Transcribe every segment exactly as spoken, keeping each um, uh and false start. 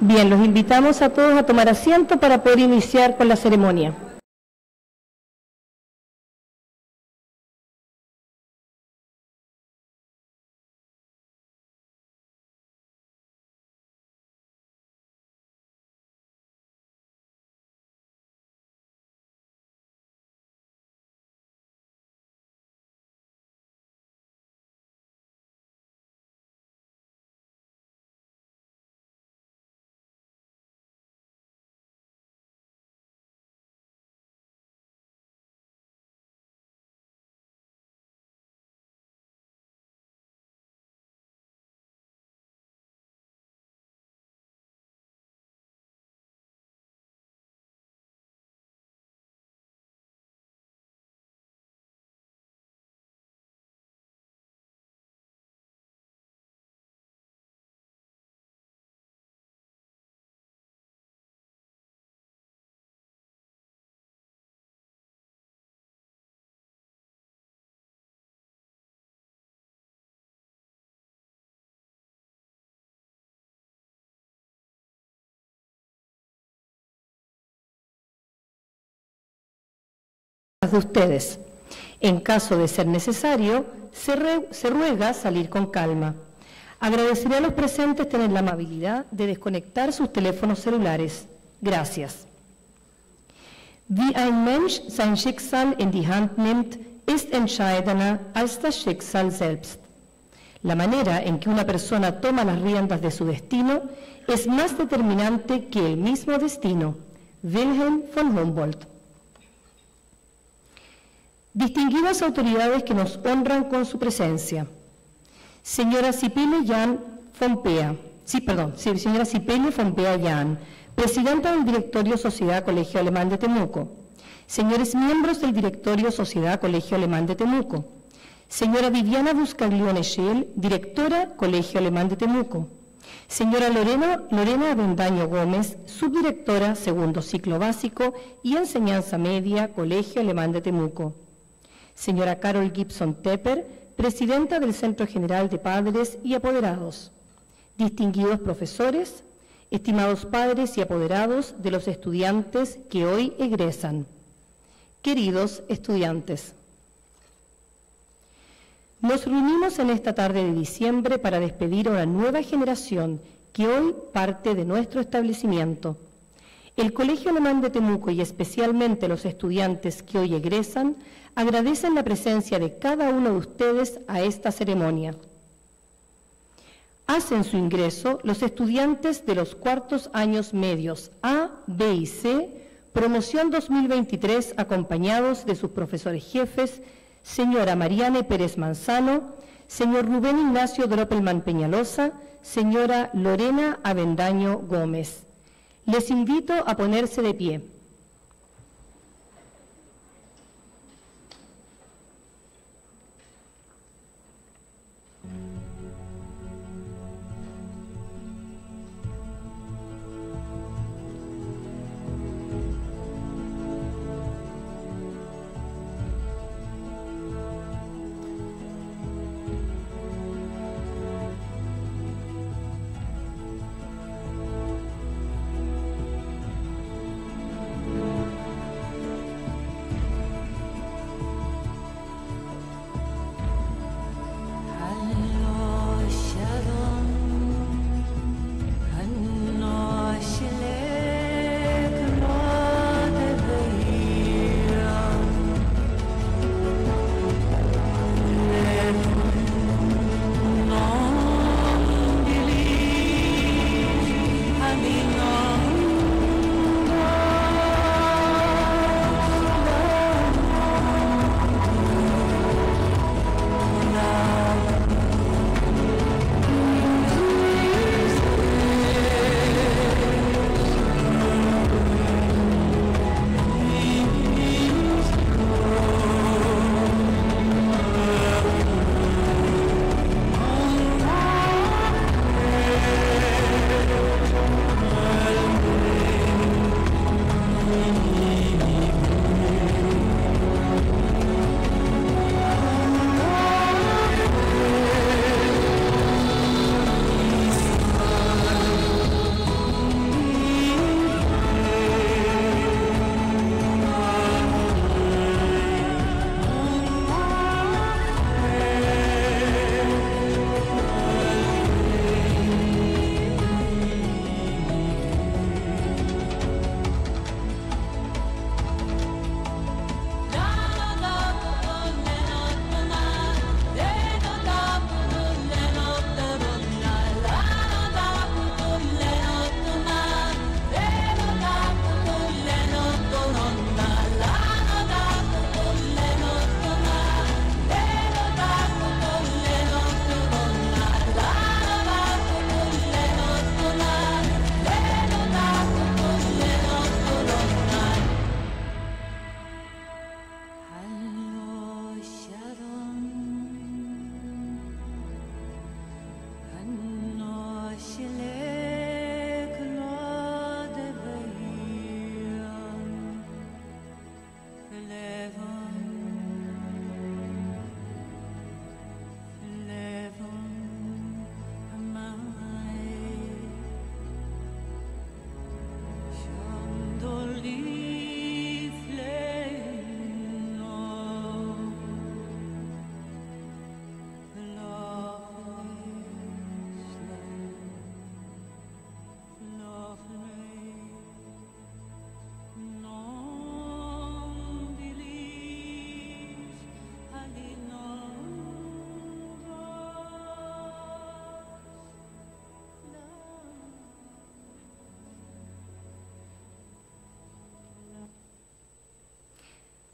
Bien, los invitamos a todos a tomar asiento para poder iniciar con la ceremonia. De ustedes. En caso de ser necesario, se, re, se ruega salir con calma. Agradeceré a los presentes tener la amabilidad de desconectar sus teléfonos celulares. Gracias. Wie ein Mensch sein Schicksal in die Hand nimmt, ist entscheidender als das Schicksal selbst. La manera en que una persona toma las riendas de su destino es más determinante que el mismo destino. Wilhelm von Humboldt. Distinguidas autoridades que nos honran con su presencia. Señora Sipile Jan Fompea, sí, perdón, sí, señora Sipile Fompea Jan, presidenta del Directorio Sociedad Colegio Alemán de Temuco. Señores miembros del Directorio Sociedad Colegio Alemán de Temuco. Señora Viviana Buscaglione Schell, directora Colegio Alemán de Temuco. Señora Lorena, Lorena Avendaño Gómez, subdirectora Segundo Ciclo Básico y Enseñanza Media, Colegio Alemán de Temuco. Señora Carol Gibson Tepper, presidenta del Centro General de Padres y Apoderados. Distinguidos profesores, estimados padres y apoderados de los estudiantes que hoy egresan. Queridos estudiantes, nos reunimos en esta tarde de diciembre para despedir a una nueva generación que hoy parte de nuestro establecimiento. El Colegio Alemán de Temuco y especialmente los estudiantes que hoy egresan agradecen la presencia de cada uno de ustedes a esta ceremonia. Hacen su ingreso los estudiantes de los cuartos años medios A, B y C, promoción dos mil veintitrés, acompañados de sus profesores jefes, señora Mariane Pérez Manzano, señor Rubén Ignacio Droppelman Peñalosa, señora Lorena Avendaño Gómez. Les invito a ponerse de pie.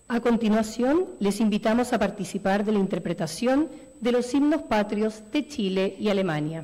A continuación, les invitamos a participar de la interpretación de los himnos patrios de Chile y Alemania.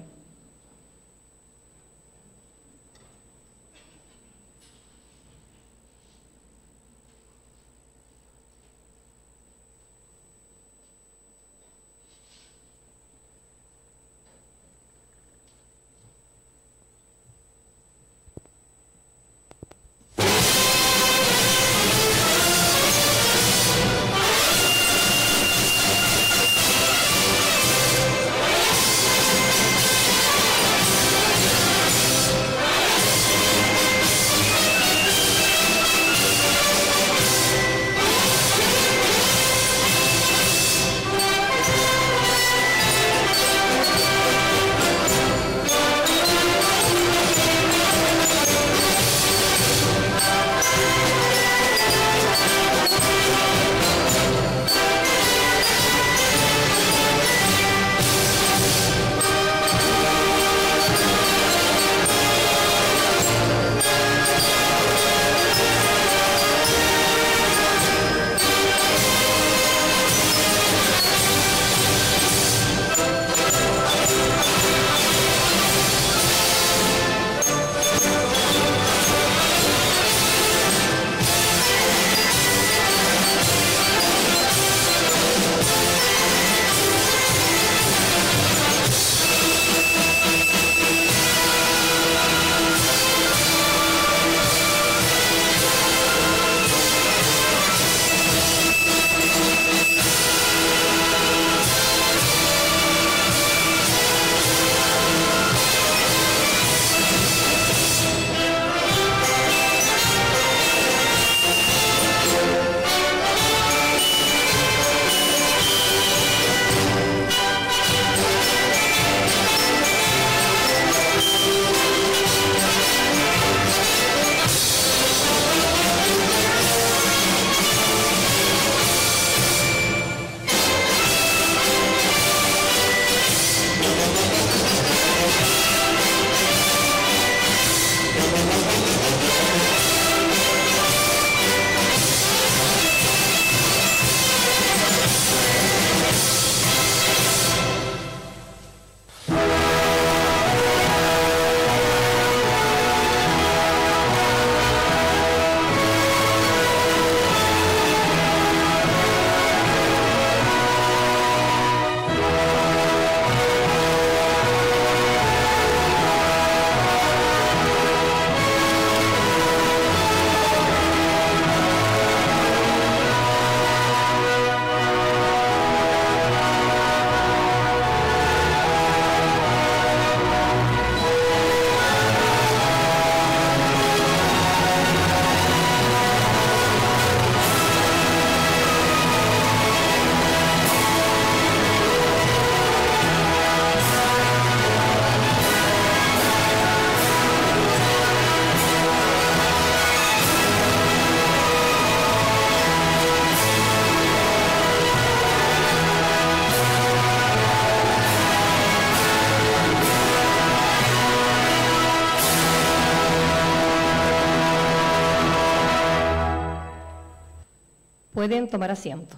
Pueden tomar asiento.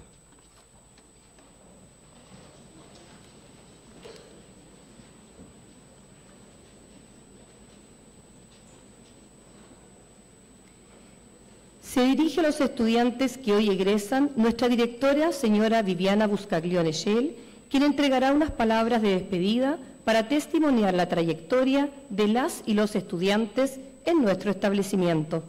Se dirige a los estudiantes que hoy egresan nuestra directora, señora Viviana Buscaglione Schell, quien entregará unas palabras de despedida para testimoniar la trayectoria de las y los estudiantes en nuestro establecimiento.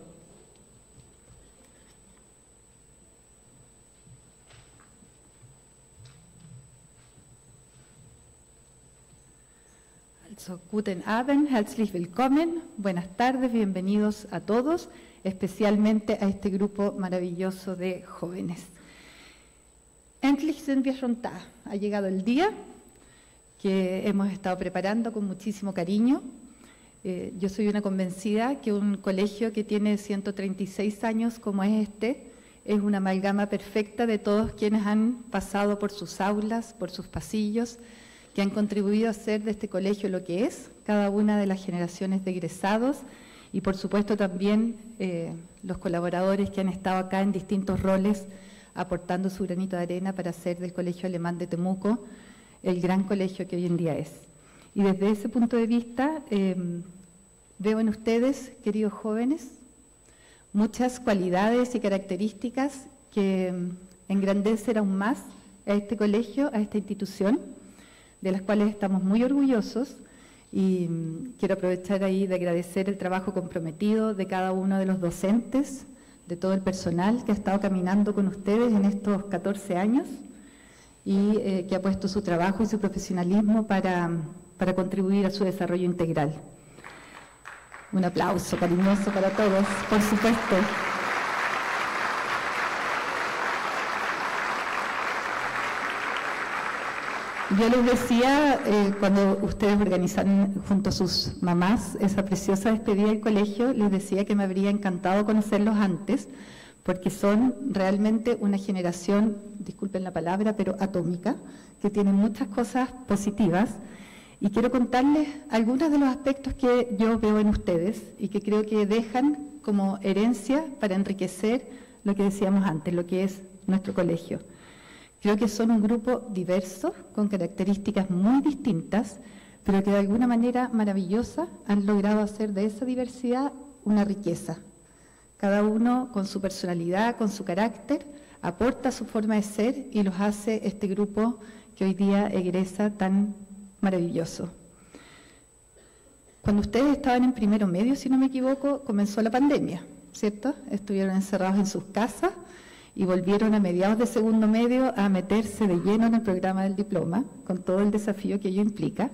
Also, guten Abend, herzlich willkommen, buenas tardes, bienvenidos a todos, especialmente a este grupo maravilloso de jóvenes. Endlich sind wir schon da, ha llegado el día que hemos estado preparando con muchísimo cariño. Eh, yo soy una convencida que un colegio que tiene ciento treinta y seis años como es este, es una amalgama perfecta de todos quienes han pasado por sus aulas, por sus pasillos, que han contribuido a hacer de este colegio lo que es, cada una de las generaciones de egresados y por supuesto también eh, los colaboradores que han estado acá en distintos roles aportando su granito de arena para hacer del Colegio Alemán de Temuco el gran colegio que hoy en día es. Y desde ese punto de vista, eh, veo en ustedes, queridos jóvenes, muchas cualidades y características que engrandecen aún más a este colegio, a esta institución, de las cuales estamos muy orgullosos, y quiero aprovechar ahí de agradecer el trabajo comprometido de cada uno de los docentes, de todo el personal que ha estado caminando con ustedes en estos catorce años y eh, que ha puesto su trabajo y su profesionalismo para, para contribuir a su desarrollo integral. Un aplauso cariñoso para todos, por supuesto. Yo les decía, eh, cuando ustedes organizaron junto a sus mamás esa preciosa despedida del colegio, les decía que me habría encantado conocerlos antes, porque son realmente una generación, disculpen la palabra, pero atómica, que tiene muchas cosas positivas. Y quiero contarles algunos de los aspectos que yo veo en ustedes y que creo que dejan como herencia para enriquecer lo que decíamos antes, lo que es nuestro colegio. Creo que son un grupo diverso, con características muy distintas, pero que de alguna manera maravillosa han logrado hacer de esa diversidad una riqueza. Cada uno con su personalidad, con su carácter, aporta su forma de ser y los hace este grupo que hoy día egresa tan maravilloso. Cuando ustedes estaban en primero medio, si no me equivoco, comenzó la pandemia, ¿cierto? Estuvieron encerrados en sus casas y volvieron a mediados de segundo medio a meterse de lleno en el programa del diploma, con todo el desafío que ello implica.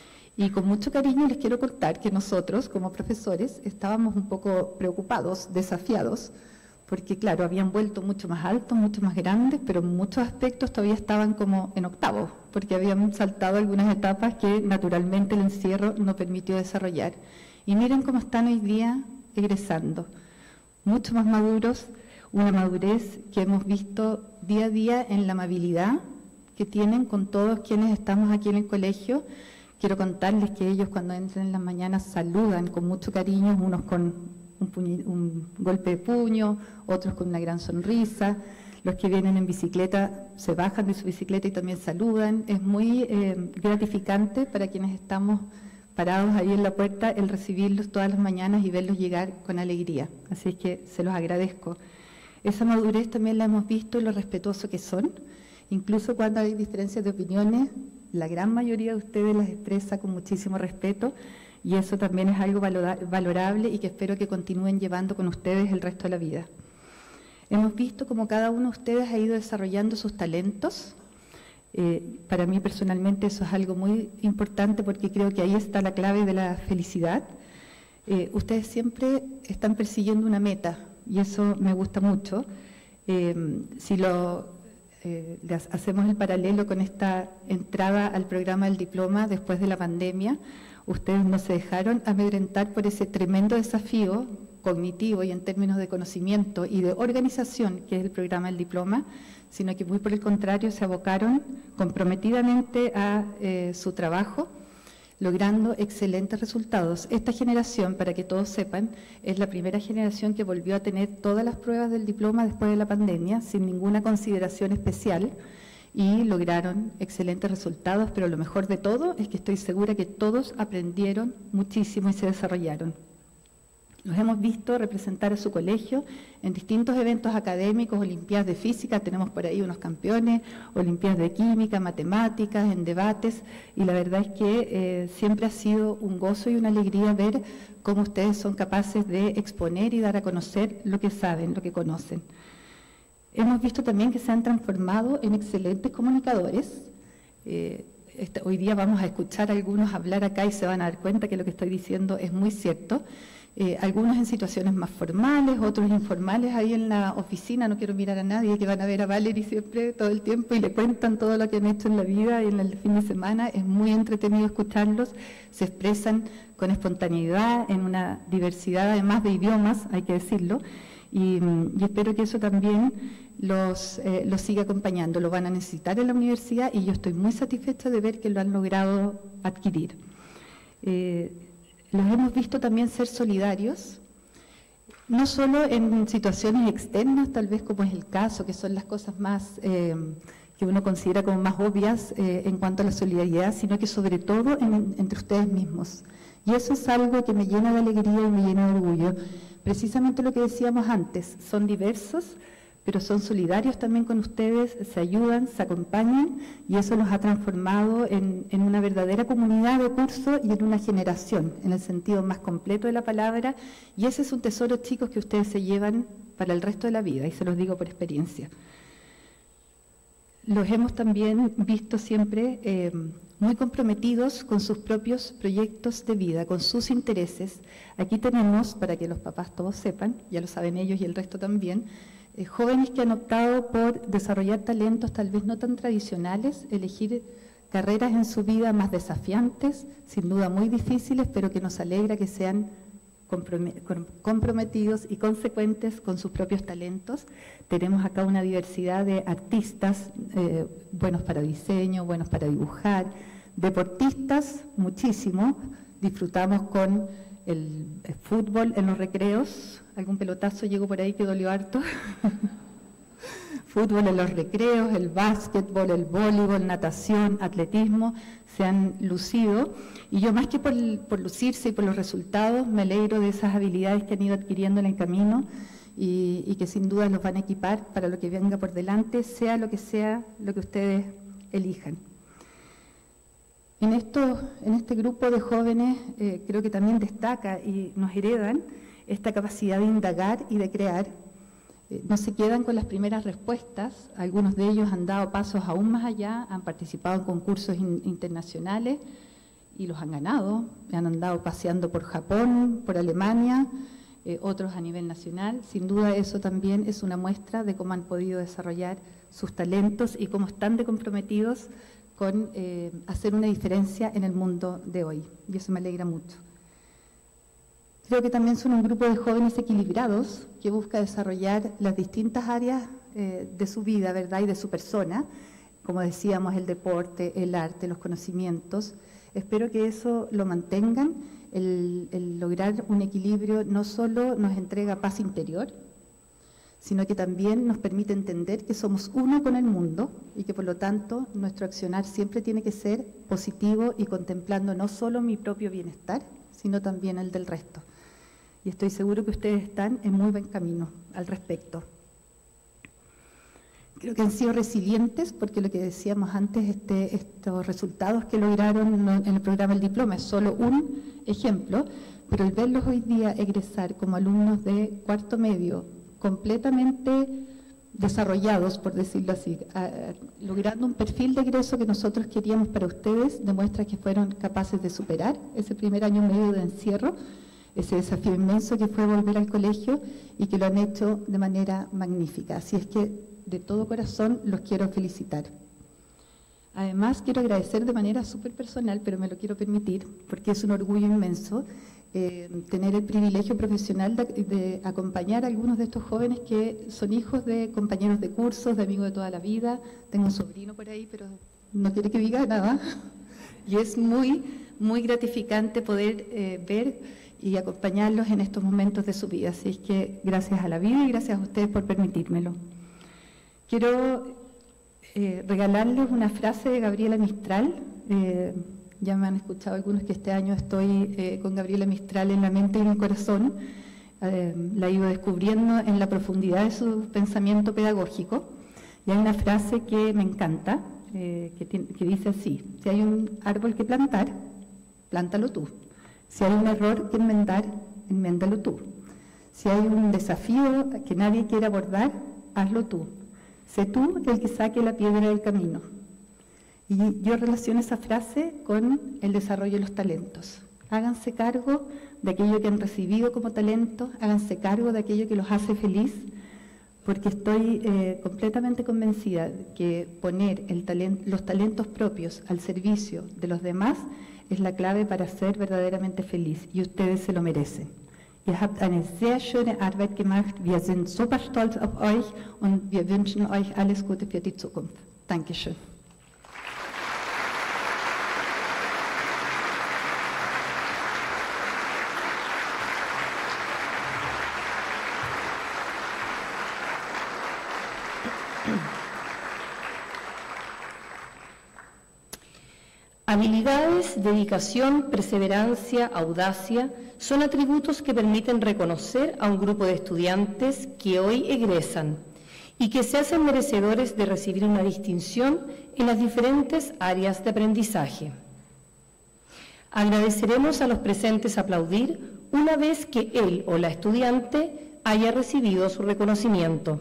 Y con mucho cariño les quiero contar que nosotros, como profesores, estábamos un poco preocupados, desafiados, porque claro, habían vuelto mucho más altos, mucho más grandes, pero en muchos aspectos todavía estaban como en octavo, porque habían saltado algunas etapas que naturalmente el encierro no permitió desarrollar. Y miren cómo están hoy día egresando, mucho más maduros, una madurez que hemos visto día a día en la amabilidad que tienen con todos quienes estamos aquí en el colegio. Quiero contarles que ellos cuando entran en las mañanas saludan con mucho cariño, unos con un, puño, un golpe de puño, otros con una gran sonrisa. Los que vienen en bicicleta se bajan de su bicicleta y también saludan. Es muy eh, gratificante para quienes estamos parados ahí en la puerta el recibirlos todas las mañanas y verlos llegar con alegría. Así es que se los agradezco. Esa madurez también la hemos visto en lo respetuoso que son, incluso cuando hay diferencias de opiniones, la gran mayoría de ustedes las expresa con muchísimo respeto y eso también es algo valorable y que espero que continúen llevando con ustedes el resto de la vida. Hemos visto cómo cada uno de ustedes ha ido desarrollando sus talentos. Eh, para mí personalmente eso es algo muy importante porque creo que ahí está la clave de la felicidad. Eh, ustedes siempre están persiguiendo una meta, y eso me gusta mucho. Eh, si lo eh, hacemos el paralelo con esta entrada al programa del diploma después de la pandemia, ustedes no se dejaron amedrentar por ese tremendo desafío cognitivo y en términos de conocimiento y de organización que es el programa del diploma, sino que muy por el contrario se abocaron comprometidamente a eh, su trabajo, logrando excelentes resultados. Esta generación, para que todos sepan, es la primera generación que volvió a tener todas las pruebas del diploma después de la pandemia, sin ninguna consideración especial, y lograron excelentes resultados, pero lo mejor de todo es que estoy segura que todos aprendieron muchísimo y se desarrollaron. Los hemos visto representar a su colegio en distintos eventos académicos, olimpiadas de física, tenemos por ahí unos campeones, olimpiadas de química, matemáticas, en debates, y la verdad es que eh, siempre ha sido un gozo y una alegría ver cómo ustedes son capaces de exponer y dar a conocer lo que saben, lo que conocen. Hemos visto también que se han transformado en excelentes comunicadores. Eh, este, hoy día vamos a escuchar a algunos hablar acá y se van a dar cuenta que lo que estoy diciendo es muy cierto. Eh, algunos en situaciones más formales, otros informales ahí en la oficina, no quiero mirar a nadie, que van a ver a Valerie siempre todo el tiempo y le cuentan todo lo que han hecho en la vida y en el fin de semana. Es muy entretenido escucharlos, se expresan con espontaneidad en una diversidad además de idiomas, hay que decirlo, y, y espero que eso también los, eh, los siga acompañando. Lo van a necesitar en la universidad y yo estoy muy satisfecha de ver que lo han logrado adquirir. Eh, Los hemos visto también ser solidarios. no solo en situaciones externas, tal vez como es el caso, que son las cosas más eh, que uno considera como más obvias eh, en cuanto a la solidaridad, sino que sobre todo en, entre ustedes mismos. Y eso es algo que me llena de alegría y me llena de orgullo. Precisamente lo que decíamos antes, son diversos, pero son solidarios también con ustedes, se ayudan, se acompañan, y eso los ha transformado en, en una verdadera comunidad de curso y en una generación, en el sentido más completo de la palabra, y ese es un tesoro, chicos, que ustedes se llevan para el resto de la vida, y se los digo por experiencia. Los hemos también visto siempre eh, muy comprometidos con sus propios proyectos de vida, con sus intereses. Aquí tenemos, para que los papás todos sepan, ya lo saben ellos y el resto también, eh, jóvenes que han optado por desarrollar talentos tal vez no tan tradicionales, elegir carreras en su vida más desafiantes, sin duda muy difíciles, pero que nos alegra que sean comprometidos y consecuentes con sus propios talentos. Tenemos acá una diversidad de artistas, eh, buenos para diseño, buenos para dibujar, deportistas, muchísimo. Disfrutamos con el, el fútbol en los recreos. Algún pelotazo llegó por ahí que dolió harto. Fútbol en los recreos, el básquetbol, el voleibol, natación, atletismo, se han lucido. Y yo, más que por, por lucirse y por los resultados, me alegro de esas habilidades que han ido adquiriendo en el camino y, y que sin duda los van a equipar para lo que venga por delante, sea lo que sea lo que ustedes elijan. En, esto, en este grupo de jóvenes eh, creo que también destaca y nos heredan esta capacidad de indagar y de crear. Eh, no se quedan con las primeras respuestas, algunos de ellos han dado pasos aún más allá, han participado en concursos in, internacionales y los han ganado, han andado paseando por Japón, por Alemania, eh, otros a nivel nacional. Sin duda eso también es una muestra de cómo han podido desarrollar sus talentos y cómo están de comprometidos con eh, hacer una diferencia en el mundo de hoy, y eso me alegra mucho. Creo que también son un grupo de jóvenes equilibrados que busca desarrollar las distintas áreas eh, de su vida, ¿verdad?, y de su persona, como decíamos, el deporte, el arte, los conocimientos. Espero que eso lo mantengan. El, el lograr un equilibrio no solo nos entrega paz interior, sino que también nos permite entender que somos uno con el mundo y que por lo tanto nuestro accionar siempre tiene que ser positivo y contemplando no solo mi propio bienestar, sino también el del resto. Y estoy seguro que ustedes están en muy buen camino al respecto. Creo que han sido resilientes porque lo que decíamos antes, este, estos resultados que lograron en el programa El Diploma es solo un ejemplo, pero el verlos hoy día egresar como alumnos de cuarto medio, completamente desarrollados, por decirlo así, a, a, logrando un perfil de egreso que nosotros queríamos para ustedes, demuestra que fueron capaces de superar ese primer año y medio de encierro, ese desafío inmenso que fue volver al colegio y que lo han hecho de manera magnífica. Así es que de todo corazón los quiero felicitar. Además, quiero agradecer de manera súper personal, pero me lo quiero permitir, porque es un orgullo inmenso, Eh, tener el privilegio profesional de, de acompañar a algunos de estos jóvenes que son hijos de compañeros de cursos, de amigos de toda la vida. Tengo un sobrino por ahí, pero no quiere que diga nada. Y es muy, muy gratificante poder eh, ver y acompañarlos en estos momentos de su vida. Así es que gracias a la vida y gracias a ustedes por permitírmelo. Quiero eh, regalarles una frase de Gabriela Mistral. Eh, Ya me han escuchado algunos que este año estoy eh, con Gabriela Mistral en la mente y en el corazón. Eh, la he ido descubriendo en la profundidad de su pensamiento pedagógico. Y hay una frase que me encanta, eh, que, tiene, que dice así: si hay un árbol que plantar, plántalo tú. Si hay un error que enmendar, enméndalo tú. Si hay un desafío que nadie quiere abordar, hazlo tú. Sé tú el que saque la piedra del camino. Y yo relaciono esa frase con el desarrollo de los talentos. Háganse cargo de aquello que han recibido como talento, háganse cargo de aquello que los hace feliz, porque estoy eh, completamente convencida que poner el talent, los talentos propios al servicio de los demás es la clave para ser verdaderamente feliz, y ustedes se lo merecen. Ihr habt eine sehr schöne Arbeit gemacht, wir sind super stolz auf euch und wir wünschen euch alles Gute für die Zukunft. Dankeschön. Habilidades, dedicación, perseverancia, audacia son atributos que permiten reconocer a un grupo de estudiantes que hoy egresan y que se hacen merecedores de recibir una distinción en las diferentes áreas de aprendizaje. Agradeceremos a los presentes aplaudir una vez que él o la estudiante haya recibido su reconocimiento.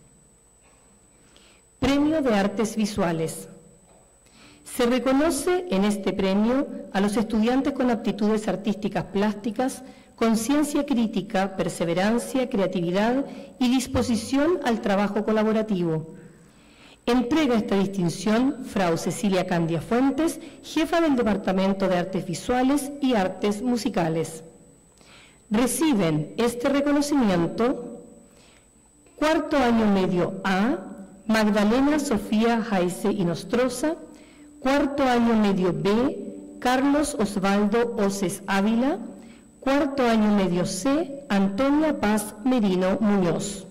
Premio de Artes Visuales. Se reconoce en este premio a los estudiantes con aptitudes artísticas plásticas, conciencia crítica, perseverancia, creatividad y disposición al trabajo colaborativo. Entrega esta distinción Frau Cecilia Candia Fuentes, jefa del Departamento de Artes Visuales y Artes Musicales. Reciben este reconocimiento cuarto año medio A, Magdalena Sofía Jaise Inostroza, cuarto año medio B, Carlos Osvaldo Oces Ávila, cuarto año medio C, Antonia Paz Merino Muñoz.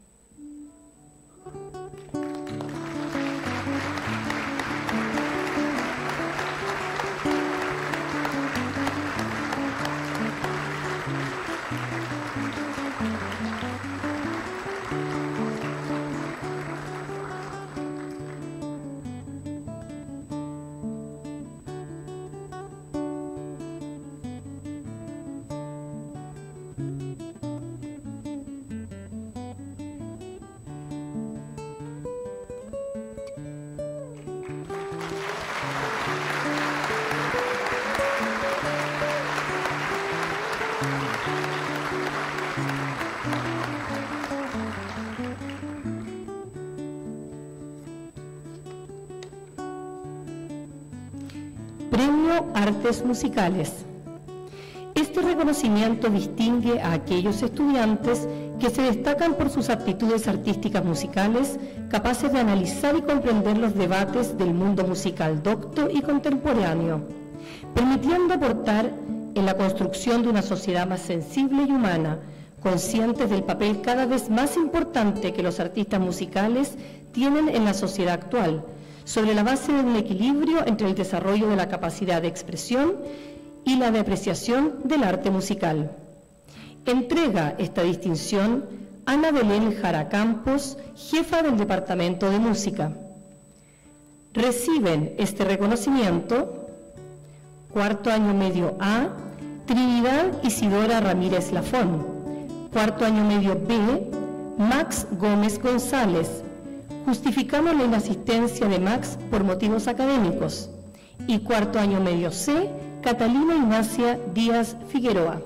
Premio Artes Musicales. Este reconocimiento distingue a aquellos estudiantes que se destacan por sus aptitudes artísticas musicales, capaces de analizar y comprender los debates del mundo musical docto y contemporáneo, permitiendo aportar en la construcción de una sociedad más sensible y humana, conscientes del papel cada vez más importante que los artistas musicales tienen en la sociedad actual, sobre la base de un equilibrio entre el desarrollo de la capacidad de expresión y la de apreciación del arte musical. Entrega esta distinción Ana Belén Jara Campos, jefa del Departamento de Música. Reciben este reconocimiento, cuarto año medio A, Trinidad Isidora Ramírez Lafón, cuarto año medio B, Max Gómez González. Justificamos la inasistencia de Max por motivos académicos. Y cuarto año medio C, Catalina Ignacia Díaz Figueroa.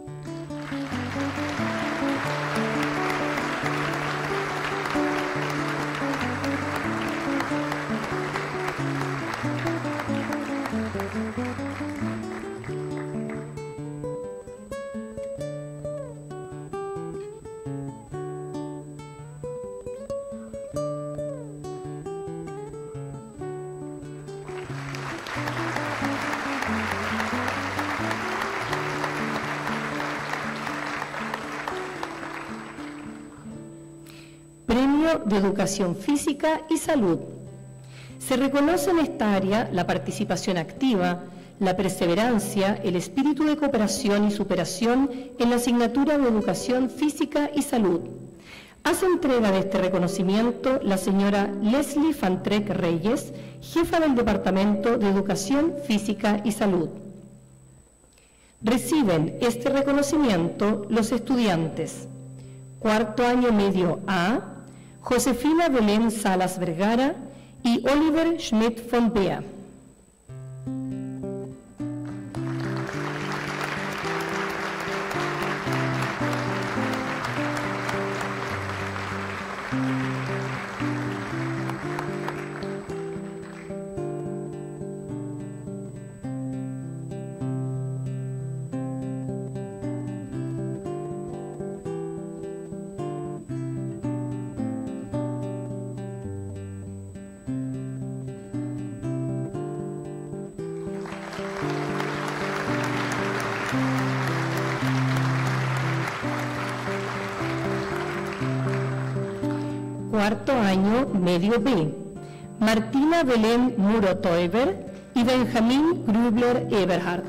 De Educación Física y Salud. Se reconoce en esta área la participación activa, la perseverancia, el espíritu de cooperación y superación en la asignatura de Educación Física y Salud. Hace entrega de este reconocimiento la señora Leslie Fantrec Reyes, jefa del Departamento de Educación Física y Salud. Reciben este reconocimiento los estudiantes cuarto año medio A, Josefina Belén Salas Vergara y Oliver Schmidt-Fompea. Cuarto año medio B, Martina Belén Muro Teuber, y Benjamín Grubler Eberhard.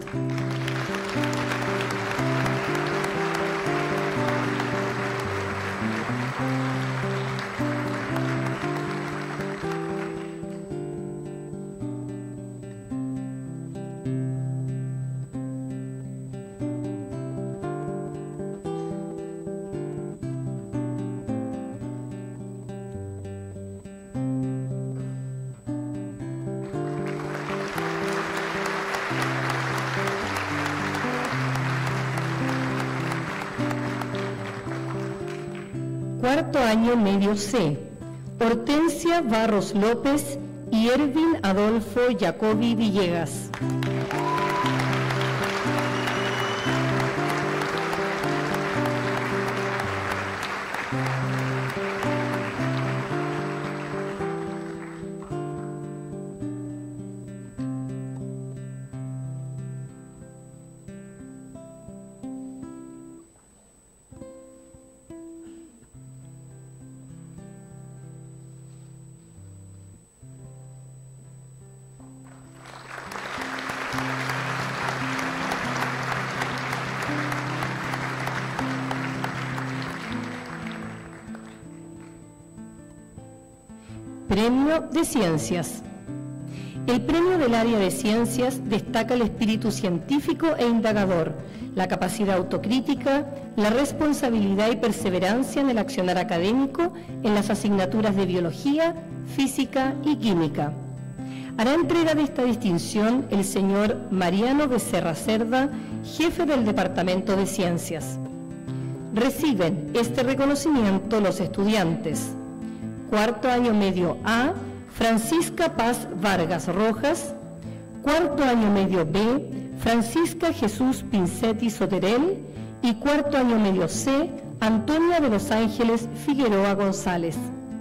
Cuarto año medio C, Hortensia Barros López y Ervin Adolfo Jacobi Villegas. Premio de Ciencias. El premio del área de ciencias destaca el espíritu científico e indagador, la capacidad autocrítica, la responsabilidad y perseverancia en el accionar académico en las asignaturas de biología, física y química. Hará entrega de esta distinción el señor Mariano Becerra Cerda, jefe del Departamento de Ciencias. Reciben este reconocimiento los estudiantes: cuarto año medio A, Francisca Paz Vargas Rojas; cuarto año medio B, Francisca Jesús Pincetti Soterel; y cuarto año medio C, Antonia de los Ángeles Figueroa González.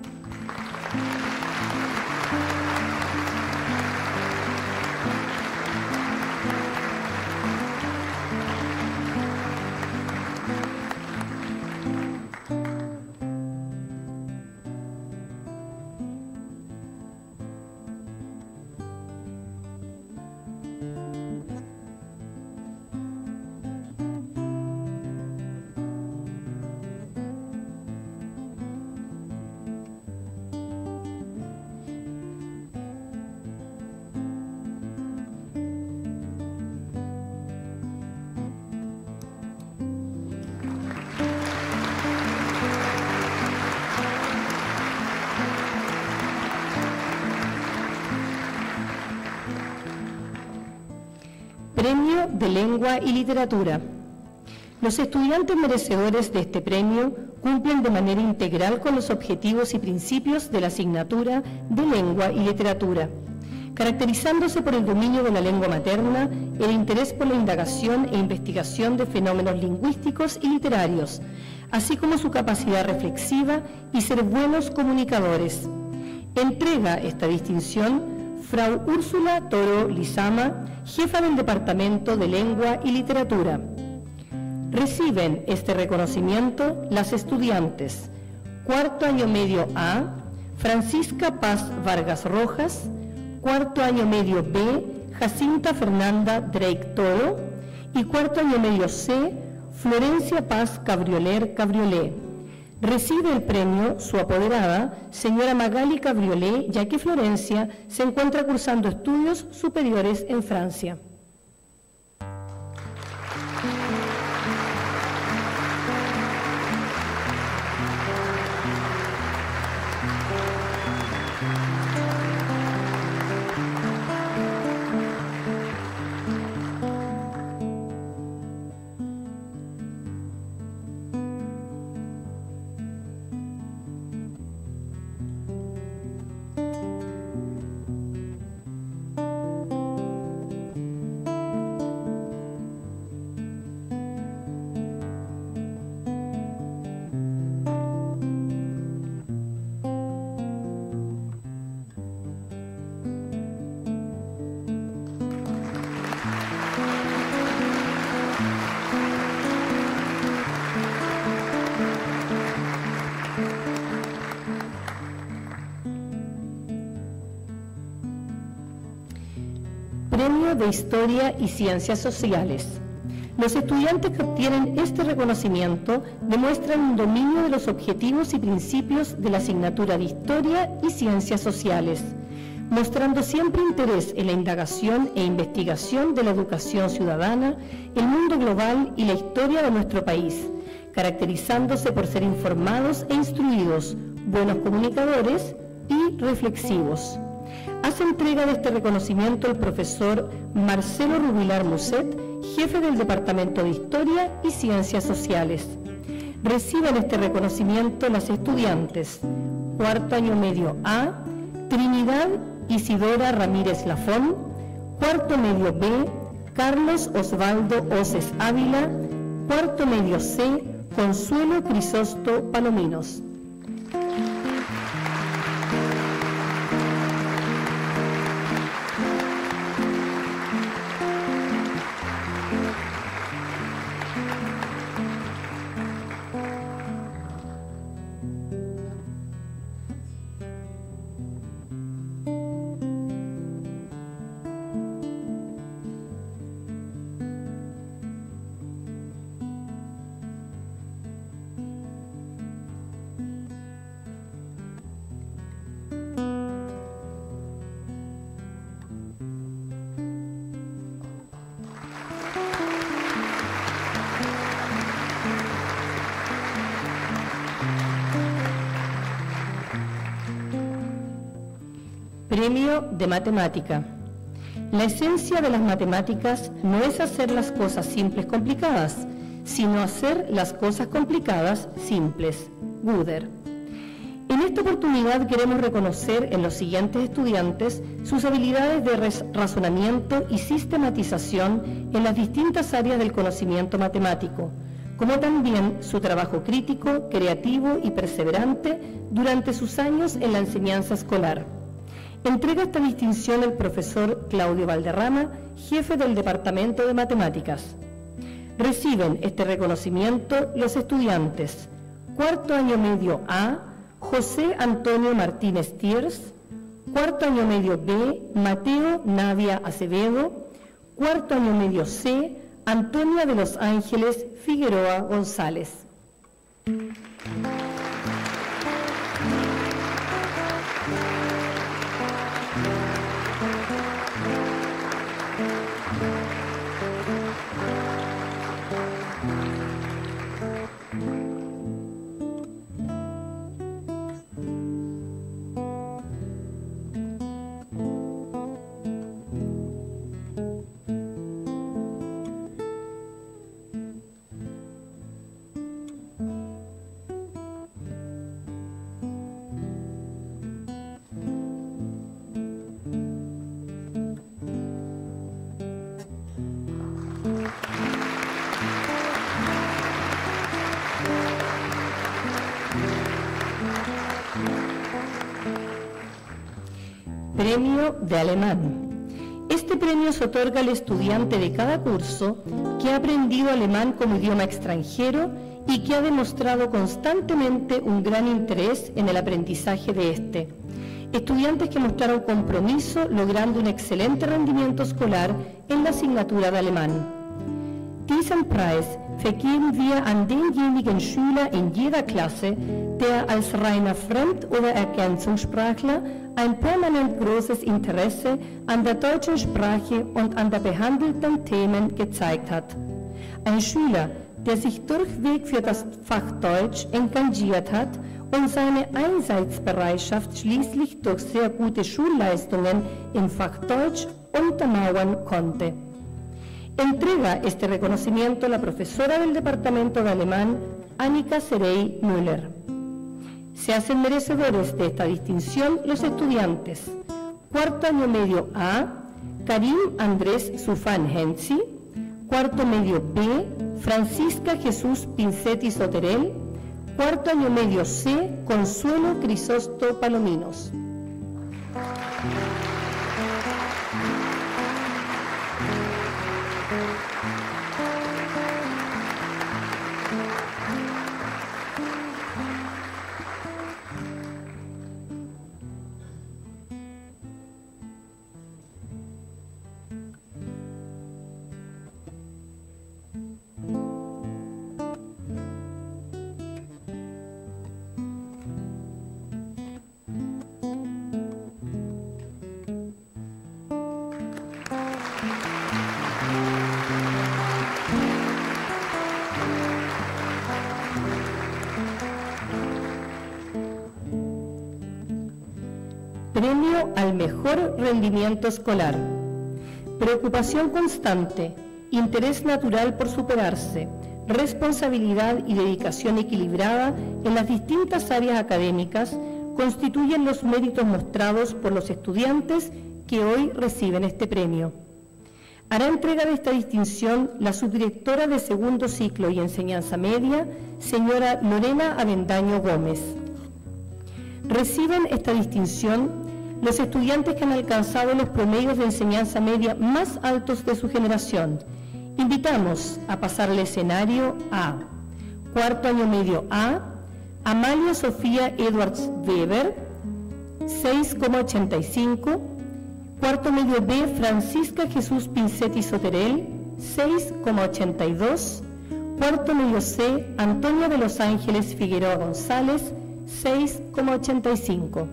Premio de Lengua y Literatura. Los estudiantes merecedores de este premio cumplen de manera integral con los objetivos y principios de la asignatura de Lengua y Literatura, caracterizándose por el dominio de la lengua materna, el interés por la indagación e investigación de fenómenos lingüísticos y literarios, así como su capacidad reflexiva y ser buenos comunicadores. Entrega esta distinción Frau Úrsula Toro Lizama, jefa del Departamento de Lengua y Literatura. Reciben este reconocimiento las estudiantes: cuarto año medio A, Francisca Paz Vargas Rojas; cuarto año medio B, Jacinta Fernanda Drake Toro; y cuarto año medio C, Florencia Paz Cabrioler Cabriolé. Recibe el premio su apoderada, señora Magali Cabriolé, ya que Florencia se encuentra cursando estudios superiores en Francia. Premio de Historia y Ciencias Sociales. Los estudiantes que obtienen este reconocimiento demuestran un dominio de los objetivos y principios de la asignatura de Historia y Ciencias Sociales, mostrando siempre interés en la indagación e investigación de la educación ciudadana, el mundo global y la historia de nuestro país, caracterizándose por ser informados e instruidos, buenos comunicadores y reflexivos. Hace entrega de este reconocimiento el profesor Marcelo Rubilar Muset, jefe del Departamento de Historia y Ciencias Sociales. Reciben este reconocimiento las estudiantes, cuarto año medio A, Trinidad Isidora Ramírez Lafón, cuarto medio B, Carlos Osvaldo Oces Ávila, cuarto medio C, Consuelo Crisosto Palominos. Premio de Matemática. La esencia de las matemáticas no es hacer las cosas simples complicadas, sino hacer las cosas complicadas simples. Guder. En esta oportunidad queremos reconocer en los siguientes estudiantes sus habilidades de razonamiento y sistematización en las distintas áreas del conocimiento matemático, como también su trabajo crítico, creativo y perseverante durante sus años en la enseñanza escolar. Entrega esta distinción el profesor Claudio Valderrama, jefe del Departamento de Matemáticas. Reciben este reconocimiento los estudiantes, cuarto año medio A, José Antonio Martínez Tiers, cuarto año medio B, Mateo Navia Acevedo, cuarto año medio C, Antonia de los Ángeles Figueroa González. Premio de Alemán. Este premio se otorga al estudiante de cada curso que ha aprendido alemán como idioma extranjero y que ha demostrado constantemente un gran interés en el aprendizaje de este. Estudiantes que mostraron compromiso logrando un excelente rendimiento escolar en la asignatura de alemán. Diesen Preis vergeben wir an denjenigen Schüler in jeder Klasse, der als reiner Fremd- oder Ergänzungssprachler ein permanent großes Interesse an der deutschen Sprache und an der behandelten Themen gezeigt hat. Ein Schüler, der sich durchweg für das Fach Deutsch engagiert hat und seine Einsatzbereitschaft schließlich durch sehr gute Schulleistungen im Fach Deutsch untermauern konnte. Entrega este reconocimiento la profesora del Departamento de Alemán, Annika Serey Müller. Se hacen merecedores de esta distinción los estudiantes, cuarto año medio A, Karim Andrés Sufán Hensi, cuarto medio B, Francisca Jesús Pincetti Soterel, cuarto año medio C, Consuelo Crisosto Palominos. Premio al mejor rendimiento escolar. Preocupación constante, interés natural por superarse, responsabilidad y dedicación equilibrada en las distintas áreas académicas constituyen los méritos mostrados por los estudiantes que hoy reciben este premio. Hará entrega de esta distinción la subdirectora de segundo ciclo y enseñanza media, señora Lorena Avendaño Gómez. Reciben esta distinción los estudiantes que han alcanzado los promedios de enseñanza media más altos de su generación. Invitamos a pasar al escenario a cuarto año medio A, Amalia Sofía Edwards Weber, seis coma ochenta y cinco, cuarto medio B, Francisca Jesús Pincetti Soterel, seis coma ochenta y dos, cuarto medio C, Antonia de los Ángeles Figueroa González, seis coma ochenta y cinco.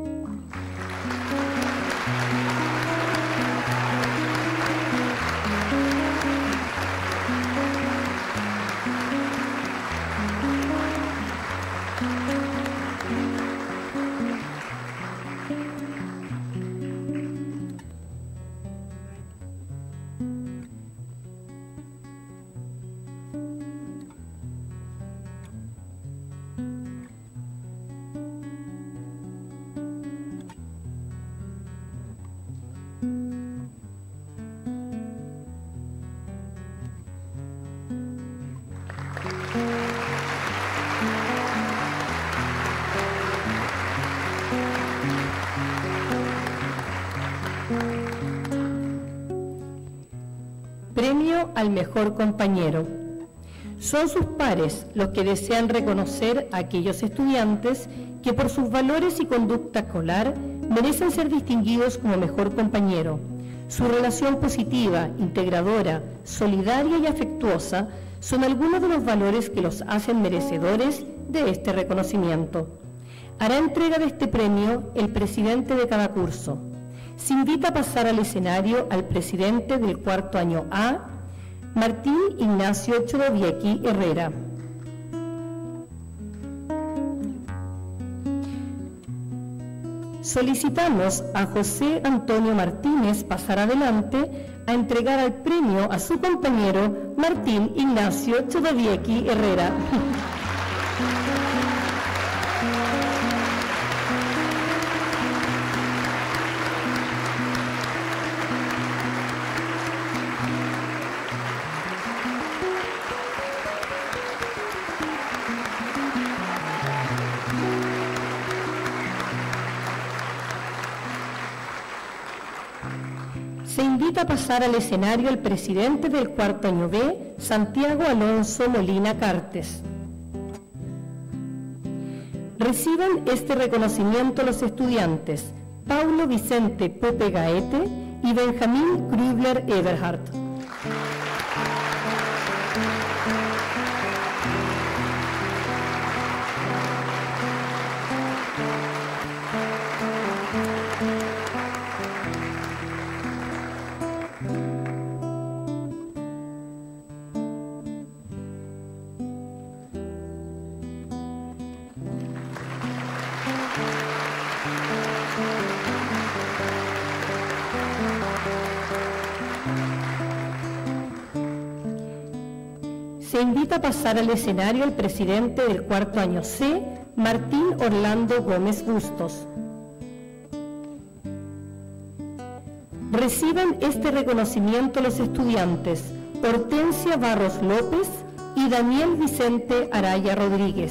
Premio al mejor compañero. Son sus pares los que desean reconocer a aquellos estudiantes que por sus valores y conducta escolar merecen ser distinguidos como mejor compañero. Su relación positiva, integradora, solidaria y afectuosa son algunos de los valores que los hacen merecedores de este reconocimiento. Hará entrega de este premio el presidente de cada curso. Se invita a pasar al escenario al presidente del cuarto año A, Martín Ignacio Chodowiecki Herrera. Solicitamos a José Antonio Martínez pasar adelante a entregar el premio a su compañero Martín Ignacio Chodowiecki Herrera. Se invita a pasar al escenario el presidente del cuarto año B, Santiago Alonso Molina Cartes. Reciben este reconocimiento los estudiantes Paulo Vicente Pope Gaete y Benjamín Krübler Eberhardt. Se invita a pasar al escenario el presidente del cuarto año C, Martín Orlando Gómez Bustos. Reciben este reconocimiento los estudiantes Hortensia Barros López y Daniel Vicente Araya Rodríguez.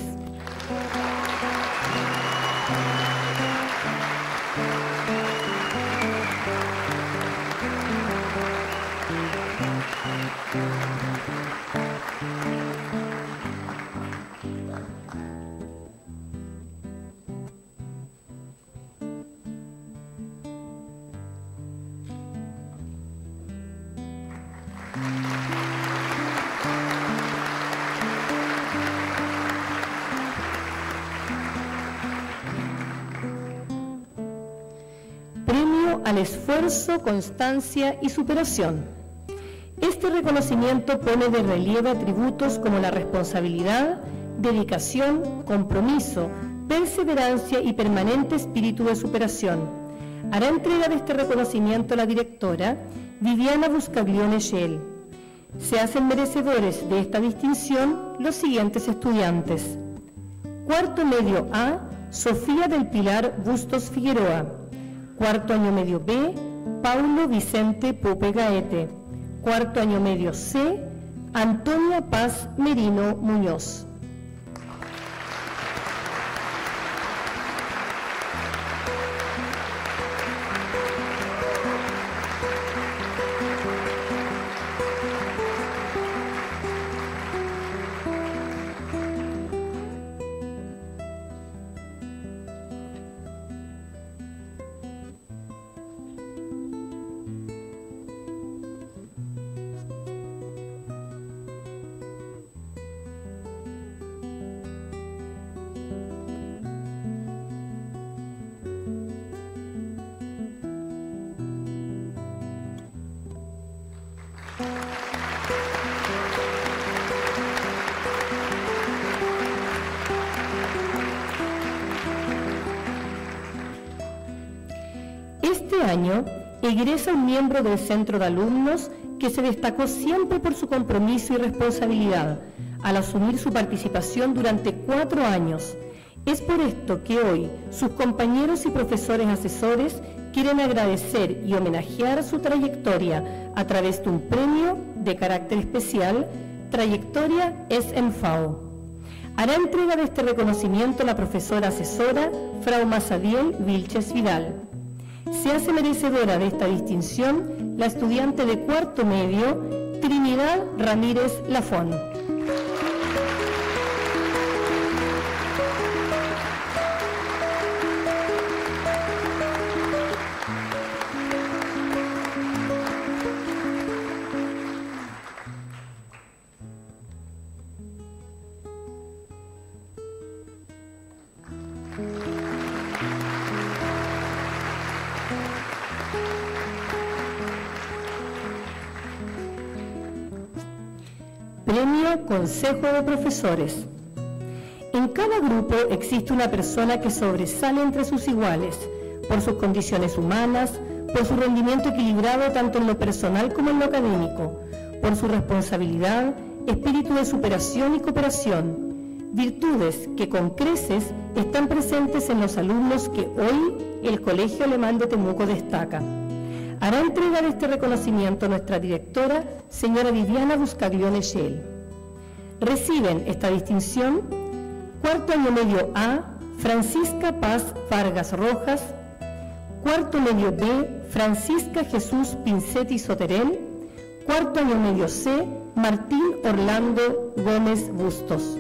Premio al esfuerzo, constancia y superación. Este reconocimiento pone de relieve atributos como la responsabilidad, dedicación, compromiso, perseverancia y permanente espíritu de superación. Hará entrega de este reconocimiento la directora Viviana Buscaglione Shell. Se hacen merecedores de esta distinción los siguientes estudiantes. Cuarto medio A, Sofía del Pilar Bustos Figueroa. Cuarto año medio B, Paulo Vicente Pope Gaete. Cuarto año medio C, Antonia Paz Merino Muñoz. Este año egresa un miembro del Centro de Alumnos que se destacó siempre por su compromiso y responsabilidad al asumir su participación durante cuatro años. Es por esto que hoy sus compañeros y profesores asesores quieren agradecer y homenajear su trayectoria a través de un premio de carácter especial, Trayectoria S M V A O. Hará entrega de este reconocimiento la profesora asesora Frau Masadiel Vilches Vidal. Se hace merecedora de esta distinción la estudiante de cuarto medio, Trinidad Ramírez Lafón. Premio Consejo de Profesores. En cada grupo existe una persona que sobresale entre sus iguales, por sus condiciones humanas, por su rendimiento equilibrado tanto en lo personal como en lo académico, por su responsabilidad, espíritu de superación y cooperación, virtudes que con creces están presentes en los alumnos que hoy el Colegio Alemán de Temuco destaca. Hará entrega de este reconocimiento nuestra directora, señora Viviana Buscaglione Shell. Reciben esta distinción cuarto año medio A, Francisca Paz Vargas Rojas, cuarto medio B, Francisca Jesús Pincetti Soterel, cuarto año medio C, Martín Orlando Gómez Bustos.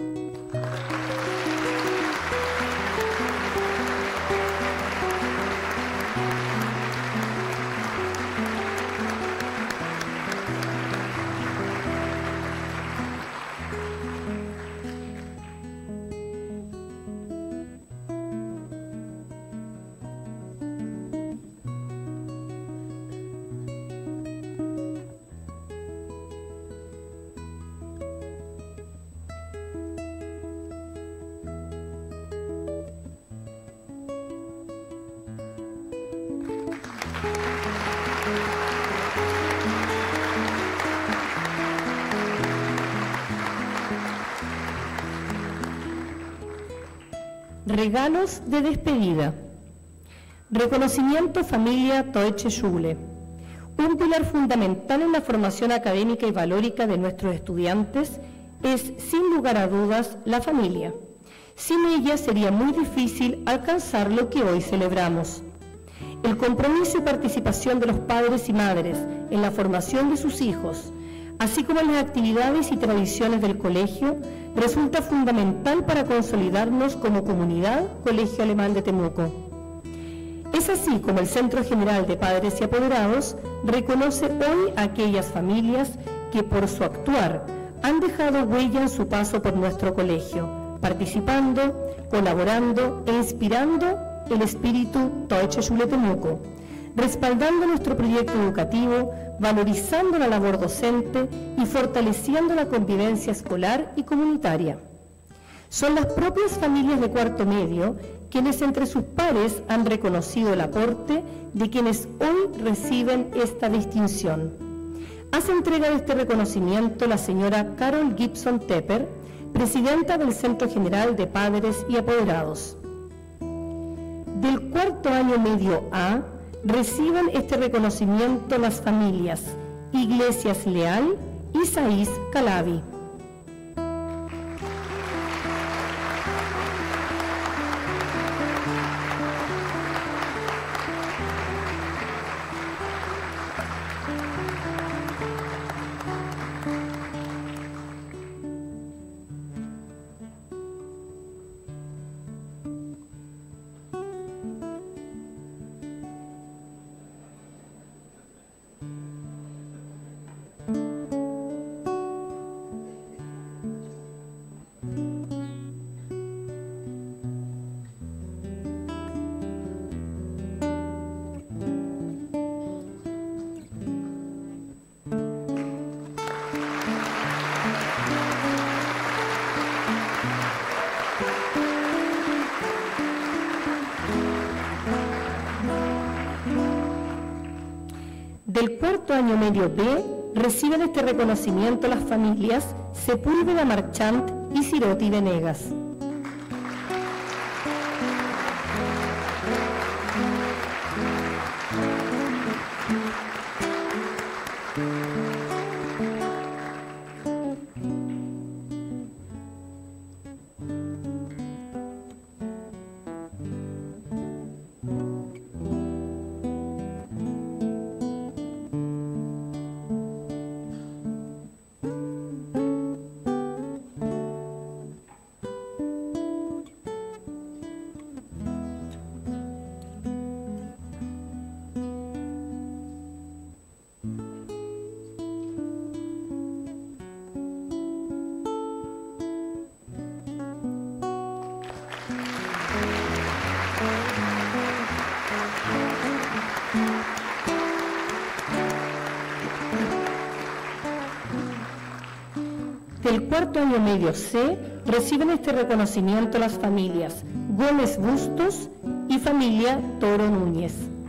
Regalos de despedida. Reconocimiento familia Deutsche Schule. Un pilar fundamental en la formación académica y valórica de nuestros estudiantes es, sin lugar a dudas, la familia. Sin ella sería muy difícil alcanzar lo que hoy celebramos. El compromiso y participación de los padres y madres en la formación de sus hijos, así como en las actividades y tradiciones del colegio, resulta fundamental para consolidarnos como comunidad Colegio Alemán de Temuco. Es así como el Centro General de Padres y Apoderados reconoce hoy a aquellas familias que por su actuar han dejado huella en su paso por nuestro colegio, participando, colaborando e inspirando el espíritu Deutsche Schule Temuco, respaldando nuestro proyecto educativo, valorizando la labor docente y fortaleciendo la convivencia escolar y comunitaria. Son las propias familias de cuarto medio quienes entre sus pares han reconocido el aporte de quienes hoy reciben esta distinción. Hace entrega de este reconocimiento la señora Carol Gibson Tepper, presidenta del Centro General de Padres y Apoderados. Del cuarto año medio A, reciben este reconocimiento las familias Iglesias Leal y Saiz Calabi. Del cuarto año medio B, reciben este reconocimiento las familias Sepúlveda Marchant y Ciroti Venegas. Del cuarto año medio C, reciben este reconocimiento las familias Gómez Bustos y familia Toro Núñez.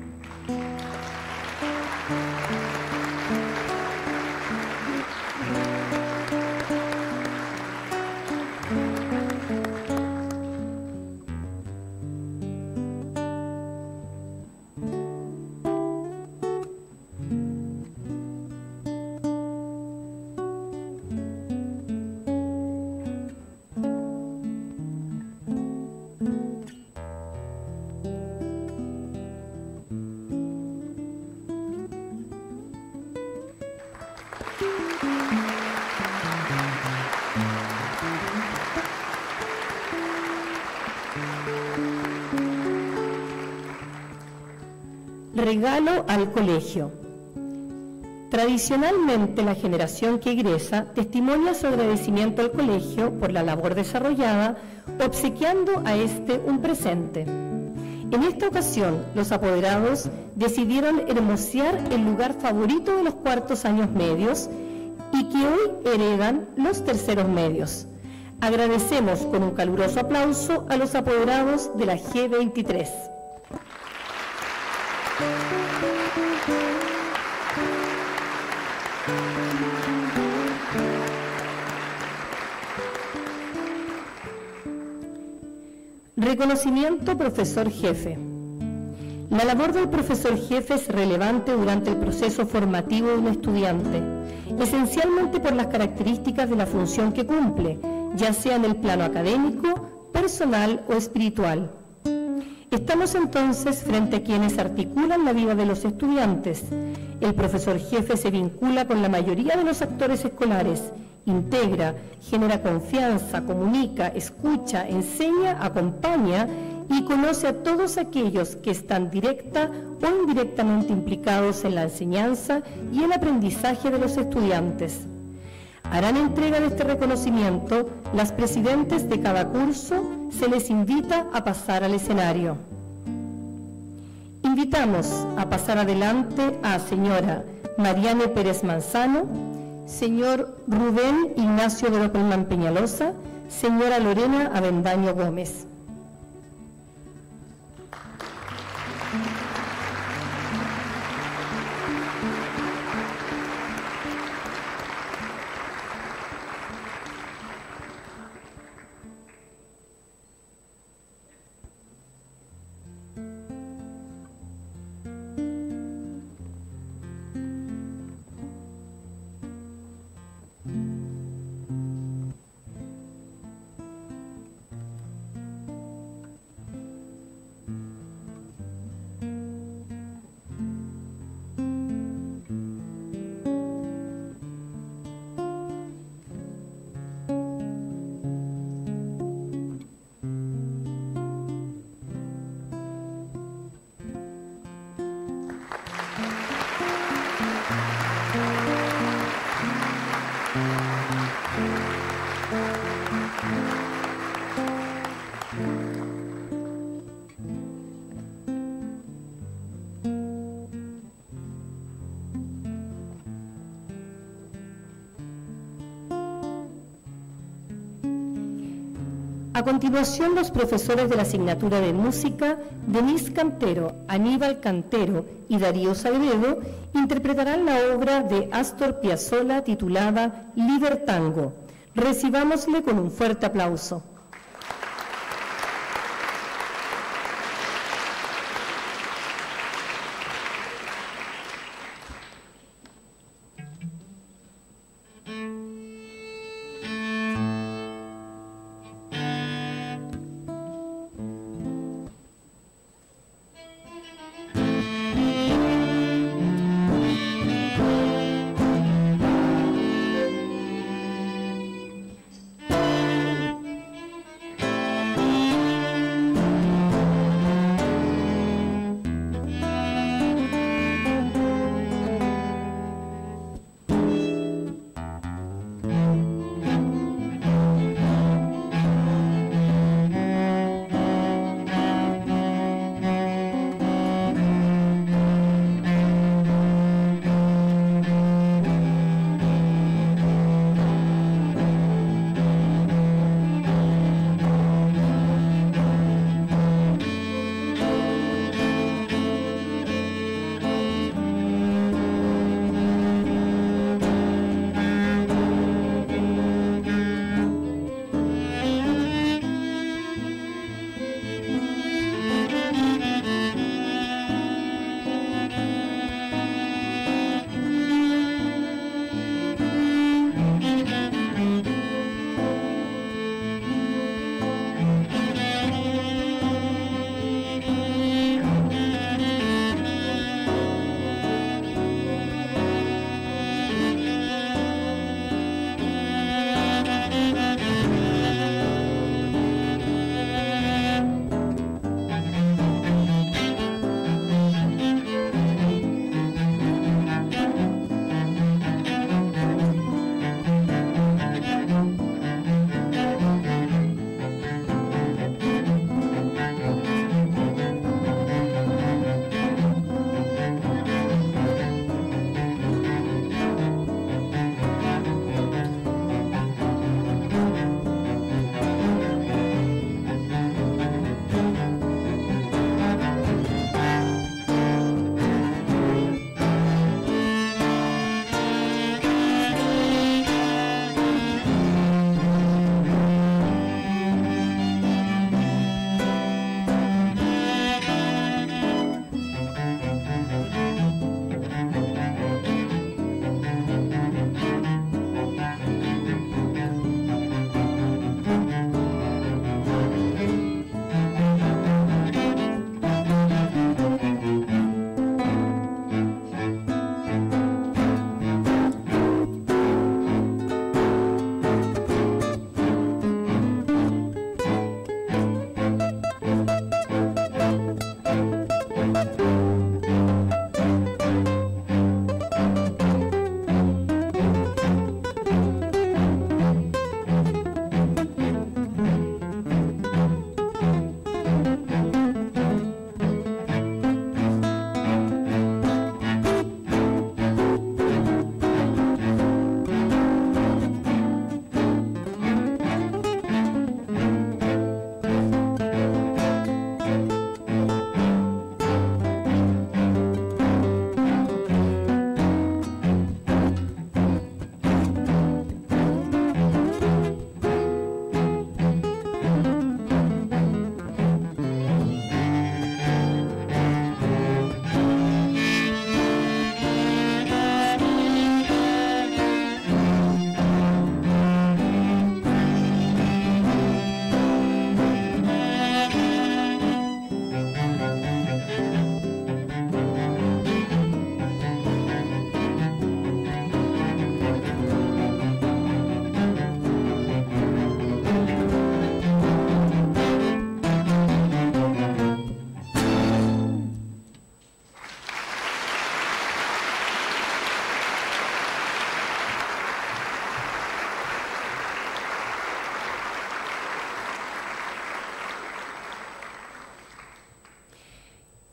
Regalo al colegio. Tradicionalmente, la generación que egresa testimonia su agradecimiento al colegio por la labor desarrollada, obsequiando a este un presente. En esta ocasión, los apoderados decidieron hermosear el lugar favorito de los cuartos años medios y que hoy heredan los terceros medios. Agradecemos con un caluroso aplauso a los apoderados de la G veintitrés. Reconocimiento profesor jefe. La labor del profesor jefe es relevante durante el proceso formativo de un estudiante, esencialmente por las características de la función que cumple, ya sea en el plano académico, personal o espiritual. Estamos entonces frente a quienes articulan la vida de los estudiantes. El profesor jefe se vincula con la mayoría de los actores escolares, integra, genera confianza, comunica, escucha, enseña, acompaña y conoce a todos aquellos que están directa o indirectamente implicados en la enseñanza y el aprendizaje de los estudiantes. Harán entrega de este reconocimiento las presidentes de cada curso. Se les invita a pasar al escenario. Invitamos a pasar adelante a señora Mariane Pérez Manzano, señor Rubén Ignacio de Lopelman Peñalosa, señora Lorena Avendaño Gómez. A continuación, los profesores de la asignatura de música, Denise Cantero, Aníbal Cantero y Darío Sagredo, interpretarán la obra de Astor Piazzolla titulada Libertango. Recibámosle con un fuerte aplauso.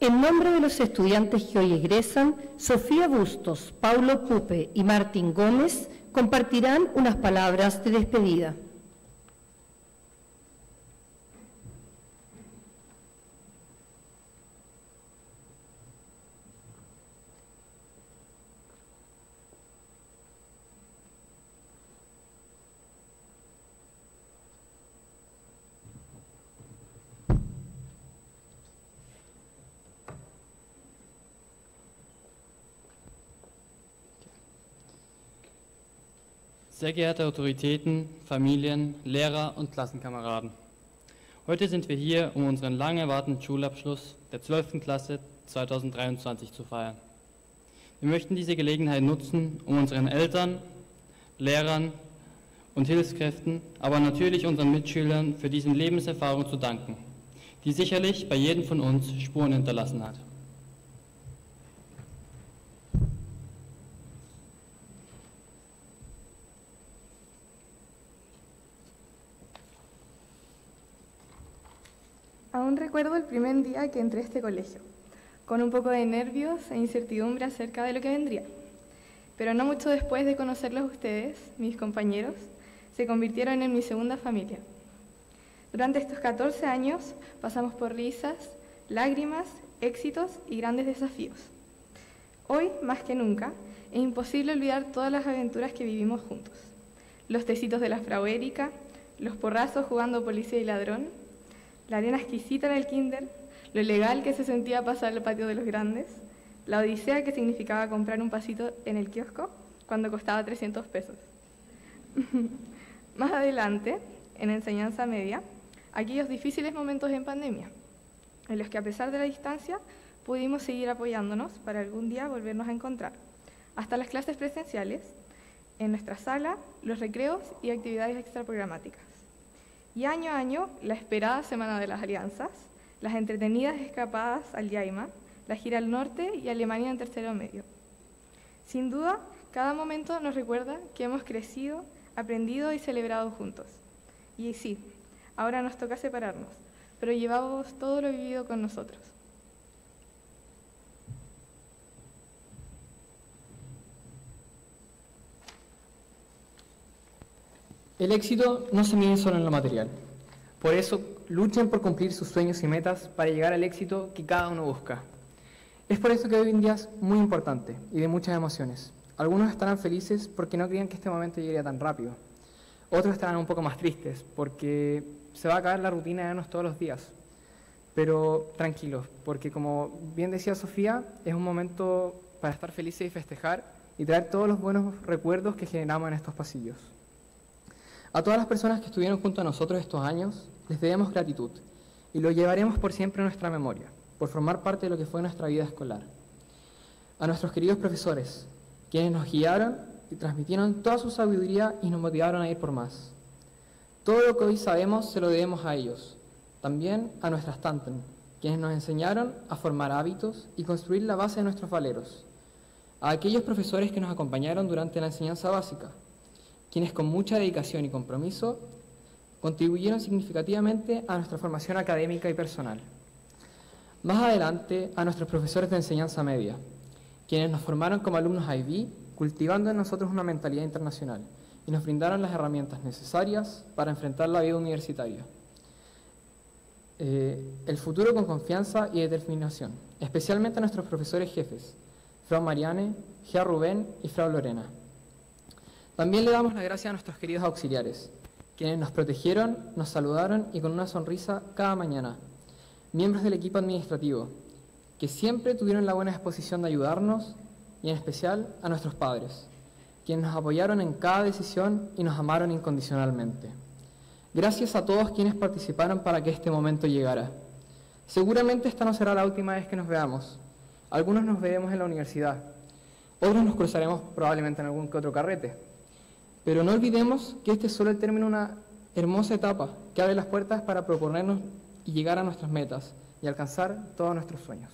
En nombre de los estudiantes que hoy egresan, Sofía Bustos, Paulo Pupe y Martín Gómez compartirán unas palabras de despedida. Sehr geehrte Autoritäten, Familien, Lehrer und Klassenkameraden. Heute sind wir hier, um unseren lang erwarteten Schulabschluss der zwölften Klasse zweitausenddreiundzwanzig zu feiern. Wir möchten diese Gelegenheit nutzen, um unseren Eltern, Lehrern und Hilfskräften, aber natürlich unseren Mitschülern für diese Lebenserfahrung zu danken, die sicherlich bei jedem von uns Spuren hinterlassen hat. Aún recuerdo el primer día que entré a este colegio, con un poco de nervios e incertidumbre acerca de lo que vendría. Pero no mucho después de conocerlos ustedes, mis compañeros, se convirtieron en mi segunda familia. Durante estos catorce años pasamos por risas, lágrimas, éxitos y grandes desafíos. Hoy, más que nunca, es imposible olvidar todas las aventuras que vivimos juntos. Los tecitos de la Frau Erika, los porrazos jugando policía y ladrón, la arena exquisita en el kinder, lo legal que se sentía pasar al patio de los grandes, la odisea que significaba comprar un pasito en el kiosco cuando costaba trescientos pesos. Más adelante, en enseñanza media, aquellos difíciles momentos en pandemia, en los que a pesar de la distancia pudimos seguir apoyándonos para algún día volvernos a encontrar, hasta las clases presenciales, en nuestra sala, los recreos y actividades extraprogramáticas. Y año a año, la esperada Semana de las Alianzas, las entretenidas escapadas al Yaima, la gira al norte y Alemania en tercero medio. Sin duda, cada momento nos recuerda que hemos crecido, aprendido y celebrado juntos. Y sí, ahora nos toca separarnos, pero llevamos todo lo vivido con nosotros. El éxito no se mide solo en lo material. Por eso, luchen por cumplir sus sueños y metas para llegar al éxito que cada uno busca. Es por eso que hoy en día es muy importante y de muchas emociones. Algunos estarán felices porque no creían que este momento llegaría tan rápido. Otros estarán un poco más tristes porque se va a acabar la rutina de vernos todos los días. Pero tranquilos, porque como bien decía Sofía, es un momento para estar felices y festejar y traer todos los buenos recuerdos que generamos en estos pasillos. A todas las personas que estuvieron junto a nosotros estos años, les debemos gratitud y lo llevaremos por siempre en nuestra memoria, por formar parte de lo que fue nuestra vida escolar. A nuestros queridos profesores, quienes nos guiaron y transmitieron toda su sabiduría y nos motivaron a ir por más. Todo lo que hoy sabemos se lo debemos a ellos, también a nuestras tanten, quienes nos enseñaron a formar hábitos y construir la base de nuestros valeros. A aquellos profesores que nos acompañaron durante la enseñanza básica, quienes con mucha dedicación y compromiso contribuyeron significativamente a nuestra formación académica y personal. Más adelante, a nuestros profesores de enseñanza media, quienes nos formaron como alumnos I B, cultivando en nosotros una mentalidad internacional y nos brindaron las herramientas necesarias para enfrentar la vida universitaria. Eh, el futuro con confianza y determinación, especialmente a nuestros profesores jefes, Frau Mariane, Herr Rubén y Frau Lorena. También le damos las gracias a nuestros queridos auxiliares, quienes nos protegieron, nos saludaron y con una sonrisa cada mañana. Miembros del equipo administrativo, que siempre tuvieron la buena disposición de ayudarnos, y en especial a nuestros padres, quienes nos apoyaron en cada decisión y nos amaron incondicionalmente. Gracias a todos quienes participaron para que este momento llegara. Seguramente esta no será la última vez que nos veamos. Algunos nos veremos en la universidad, otros nos cruzaremos probablemente en algún que otro carrete. Pero no olvidemos que este es solo el término de una hermosa etapa que abre las puertas para proponernos y llegar a nuestras metas y alcanzar todos nuestros sueños.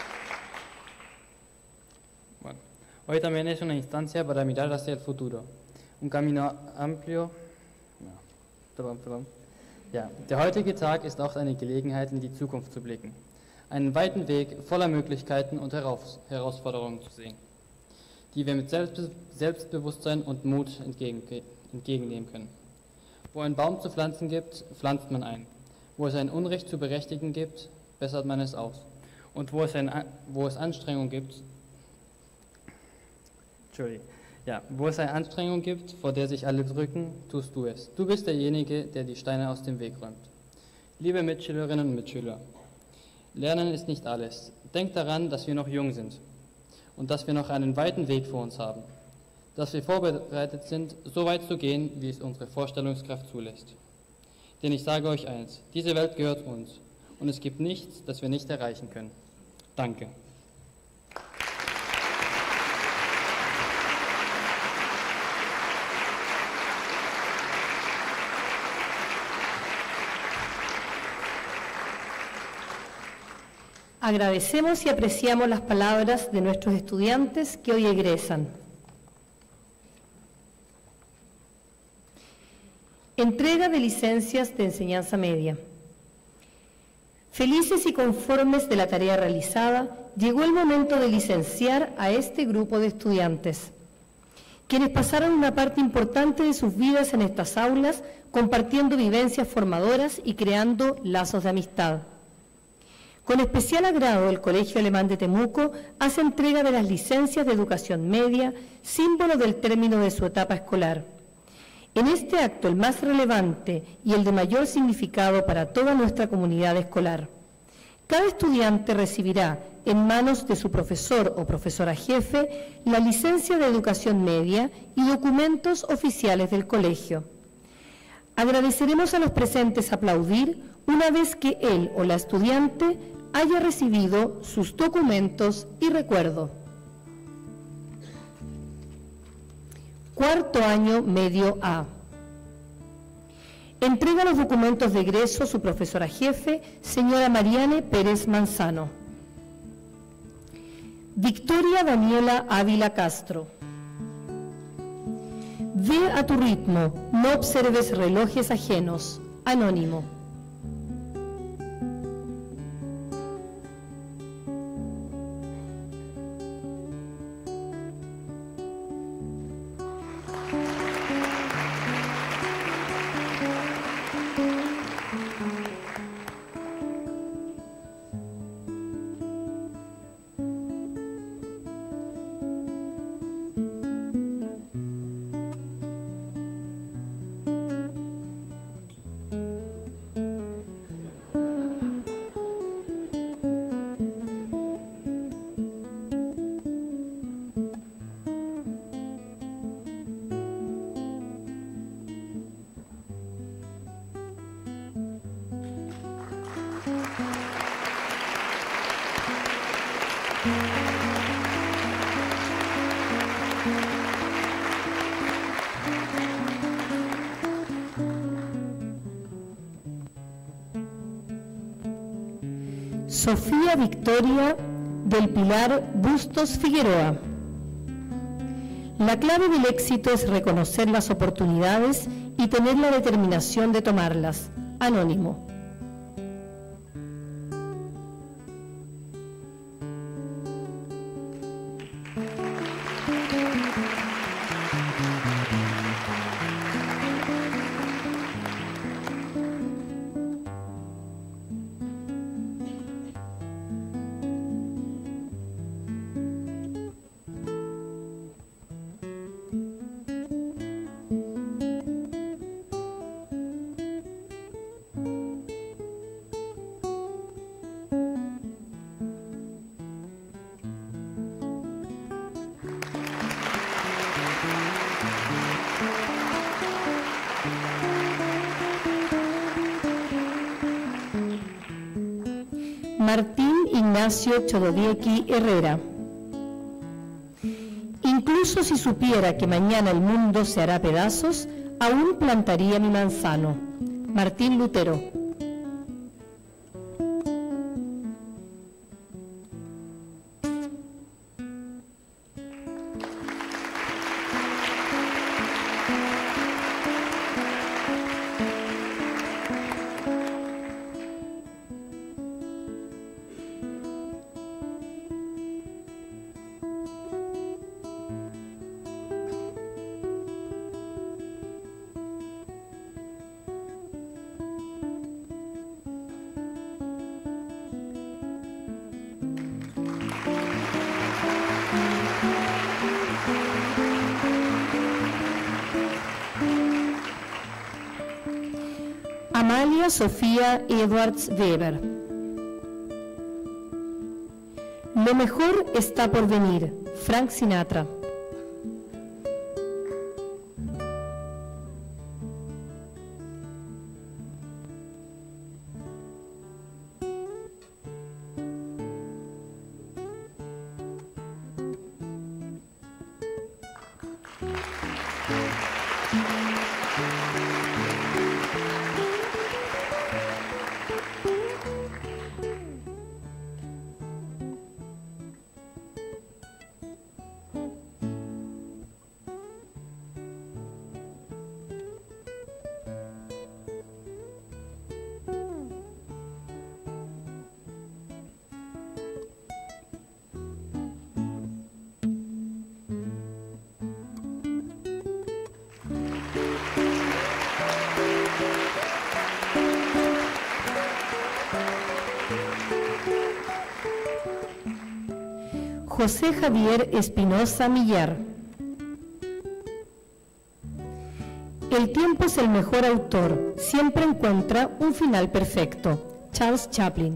Bueno, hoy también es una instancia para mirar hacia el futuro. un camino amplio. Ja, pardon, pardon. Ja, der heutige Tag ist auch eine Gelegenheit, in die Zukunft zu blicken. Einen weiten Weg voller Möglichkeiten und Heraus Herausforderungen zu sehen, die wir mit Selbstbe Selbstbewusstsein und Mut entgegen entgegennehmen können. Wo ein Baum zu pflanzen gibt, pflanzt man ein. Wo es ein Unrecht zu berechtigen gibt, bessert man es aus. Und wo es, ein, wo es Anstrengung gibt, Entschuldigung, ja, wo es eine Anstrengung gibt, vor der sich alle drücken, tust du es. Du bist derjenige, der die Steine aus dem Weg räumt. Liebe Mitschülerinnen und Mitschüler, Lernen ist nicht alles. Denkt daran, dass wir noch jung sind und dass wir noch einen weiten Weg vor uns haben. Dass wir vorbereitet sind, so weit zu gehen, wie es unsere Vorstellungskraft zulässt. Denn ich sage euch eins, diese Welt gehört uns und es gibt nichts, das wir nicht erreichen können. Danke. Agradecemos y apreciamos las palabras de nuestros estudiantes que hoy egresan. Entrega de licencias de enseñanza media. Felices y conformes de la tarea realizada, llegó el momento de licenciar a este grupo de estudiantes, quienes pasaron una parte importante de sus vidas en estas aulas, compartiendo vivencias formadoras y creando lazos de amistad. Con especial agrado, el Colegio Alemán de Temuco hace entrega de las licencias de educación media, símbolo del término de su etapa escolar. En este acto, el más relevante y el de mayor significado para toda nuestra comunidad escolar. Cada estudiante recibirá en manos de su profesor o profesora jefe la licencia de educación media y documentos oficiales del colegio. Agradeceremos a los presentes aplaudir una vez que él o la estudiante haya recibido sus documentos y recuerdo. Cuarto año medio A. Entrega los documentos de egreso su profesora jefe, señora Mariane Pérez Manzano. Victoria Daniela Ávila Castro. Ve a tu ritmo, no observes relojes ajenos. Anónimo. Sofía Victoria del Pilar Bustos Figueroa. La clave del éxito es reconocer las oportunidades y tener la determinación de tomarlas. Anónimo. Martín Ignacio Chododieki Herrera. Incluso si supiera que mañana el mundo se hará pedazos, aún plantaría mi manzano. Martín Lutero. Amalia Sofía Edwards Weber. Lo mejor está por venir, Frank Sinatra. José Javier Espinosa Millar. El tiempo es el mejor autor, siempre encuentra un final perfecto. Charles Chaplin.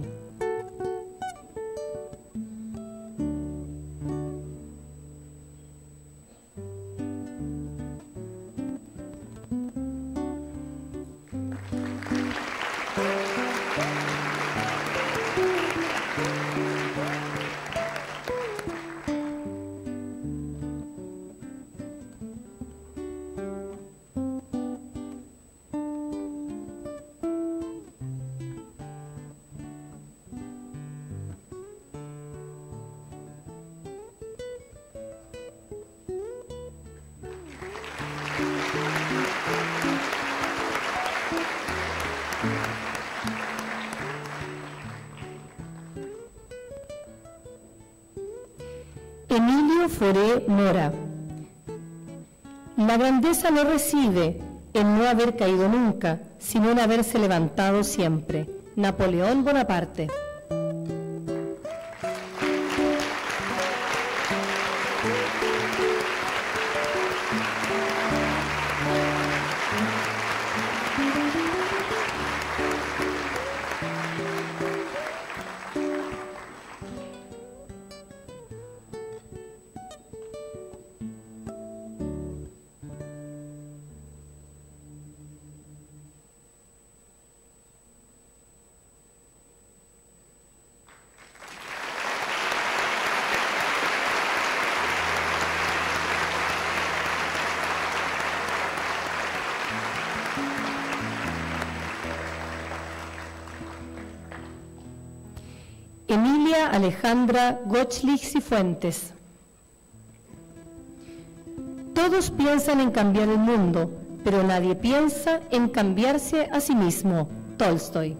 Emilio Foré Mora. La grandeza no reside en no haber caído nunca, sino en haberse levantado siempre. Napoleón Bonaparte. Emilia Alejandra Gottschlich Cifuentes. Todos piensan en cambiar el mundo, pero nadie piensa en cambiarse a sí mismo. Tolstoy.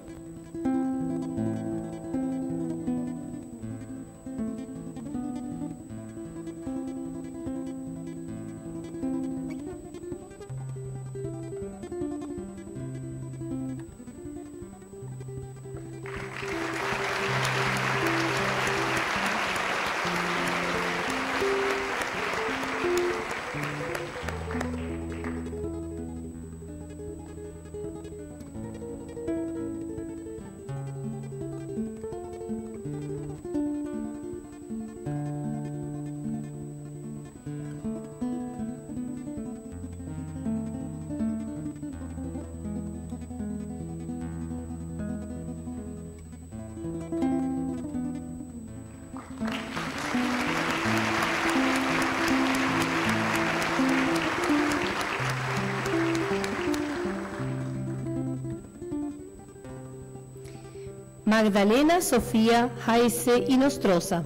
Magdalena Sofía Jaise Inostroza.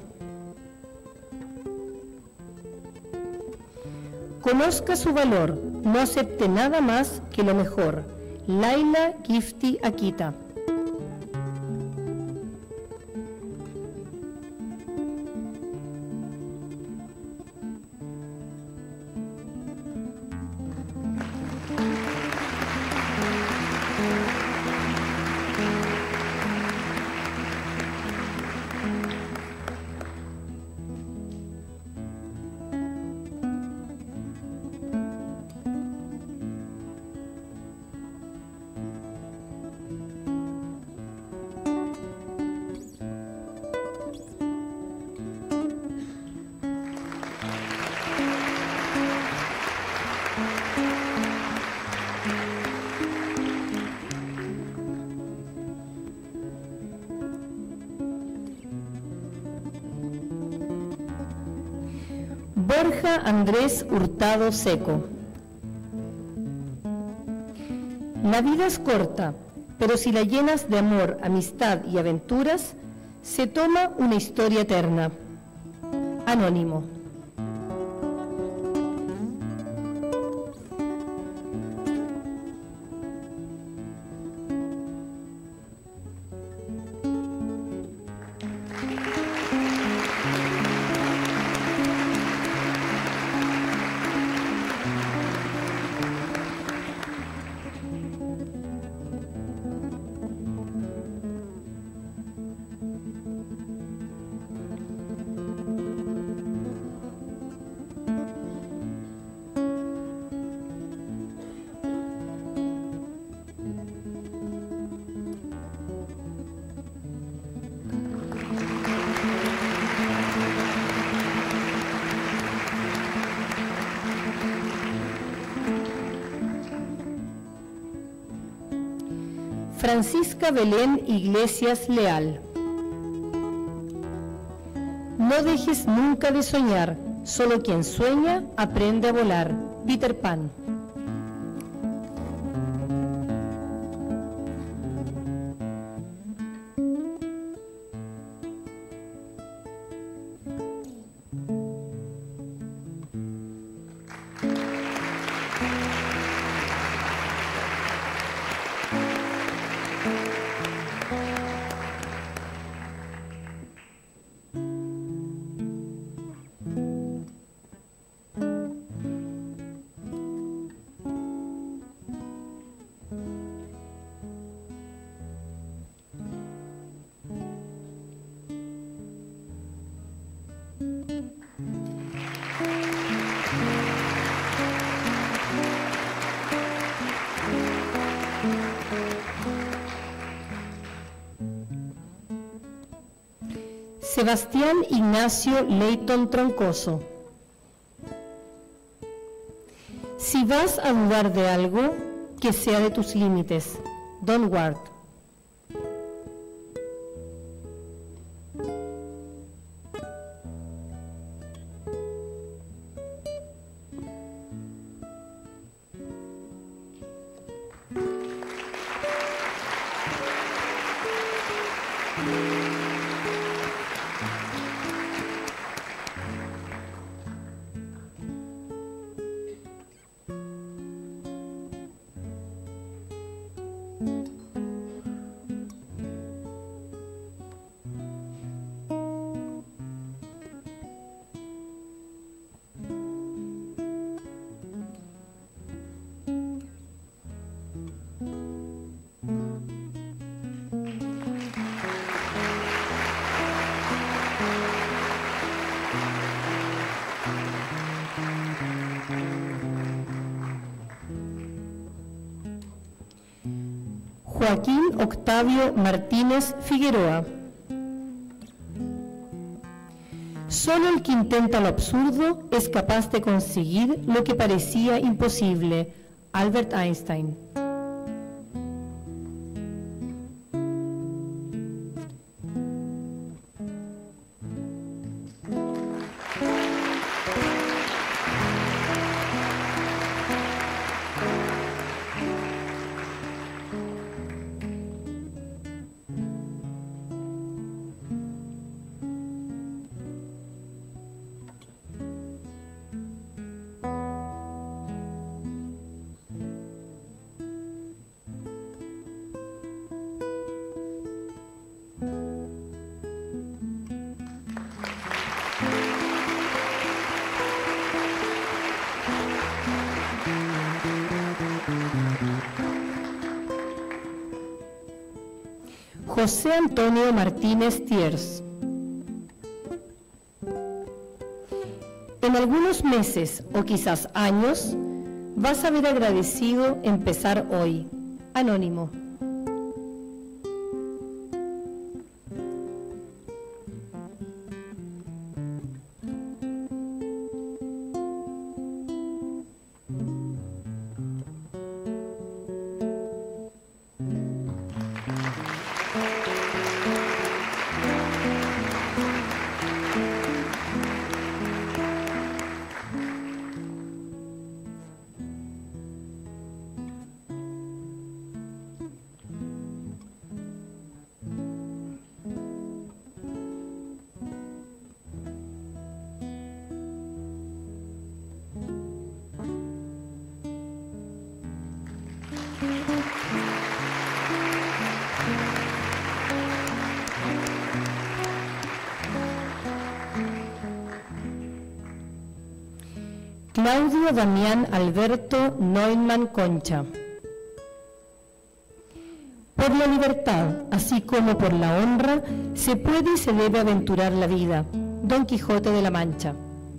Conozca su valor, no acepte nada más que lo mejor. Laila Gifty Akita. Borja Andrés Hurtado Seco. La vida es corta, pero si la llenas de amor, amistad y aventuras, se toma una historia eterna. Anónimo. Francisca Belén Iglesias Leal. No dejes nunca de soñar, solo quien sueña aprende a volar. Peter Pan. Sebastián Ignacio Leighton Troncoso. Si vas a dudar de algo, que sea de tus límites. Don Ward. Joaquín Octavio Martínez Figueroa. Solo el que intenta lo absurdo es capaz de conseguir lo que parecía imposible. Albert Einstein. José Antonio Martínez Thiers. En algunos meses o quizás años vas a ver agradecido empezar hoy. Anónimo. Claudio Damián Alberto Neumann Concha. Por la libertad, así como por la honra, se puede y se debe aventurar la vida. Don Quijote de la Mancha.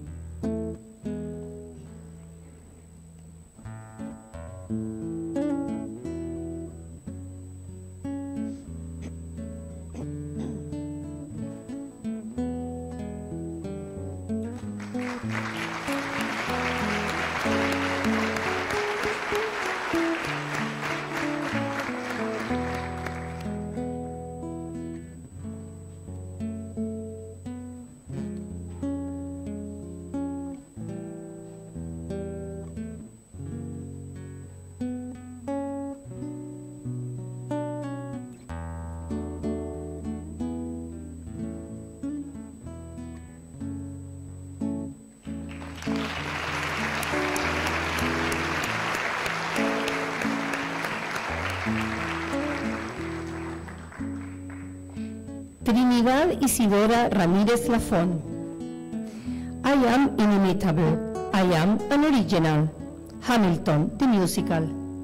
Trinidad Isidora Ramírez Lafón. I am inimitable. I am an original. Hamilton, the musical.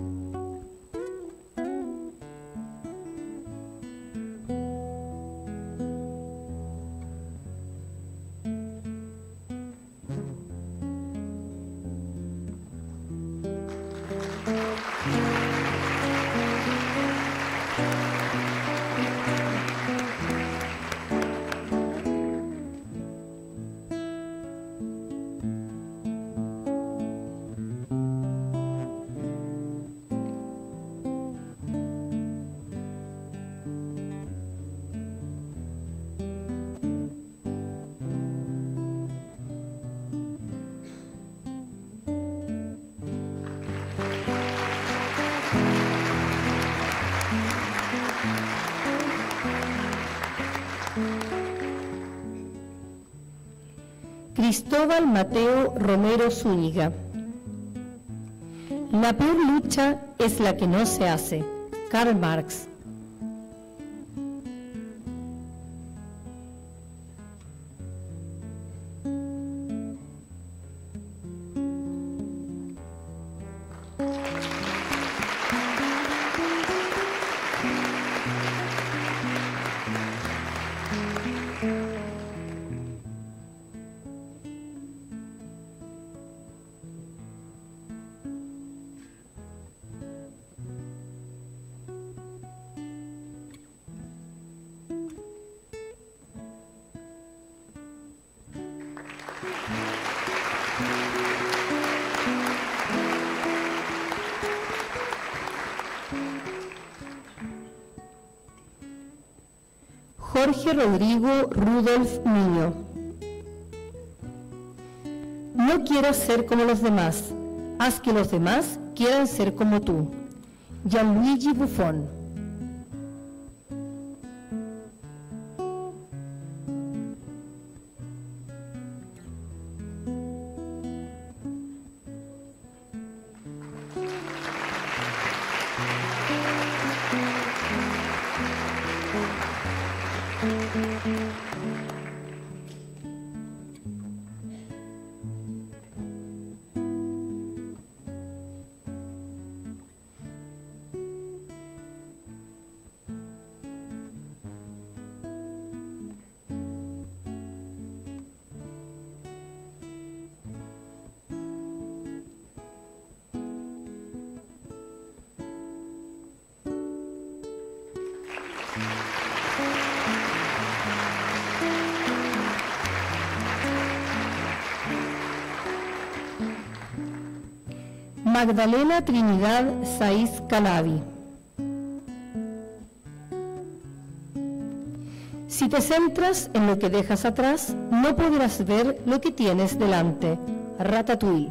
Cristóbal Mateo Romero Zúñiga. La peor lucha es la que no se hace. Karl Marx. Jorge Rodrigo Rudolf Niño. No quieras ser como los demás, haz que los demás quieran ser como tú. Gianluigi Buffon. Magdalena Trinidad Saiz Calabi. Si te centras en lo que dejas atrás, no podrás ver lo que tienes delante. Ratatouille.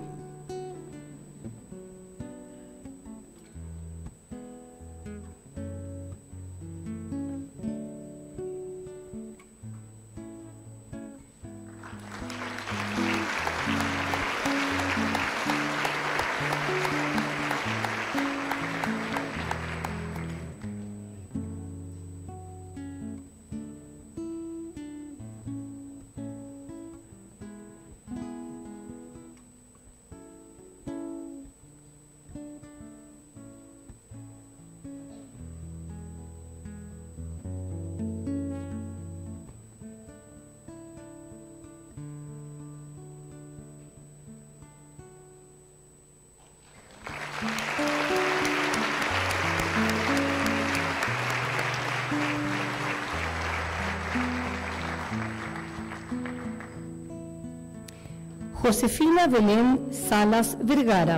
Josefina Belén Salas Vergara.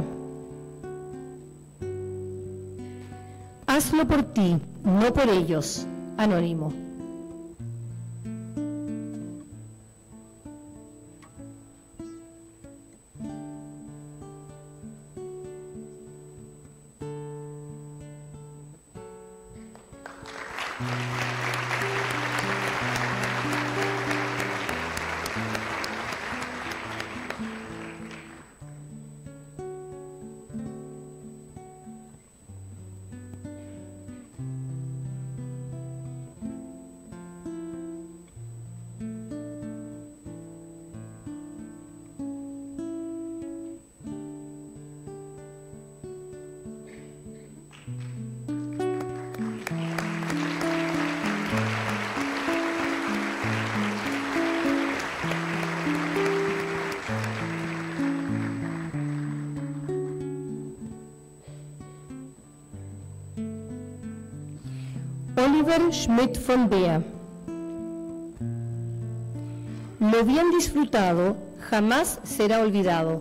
Hazlo por ti, no por ellos. Anónimo. Oliver Schmidt von Bea. Lo bien disfrutado jamás será olvidado.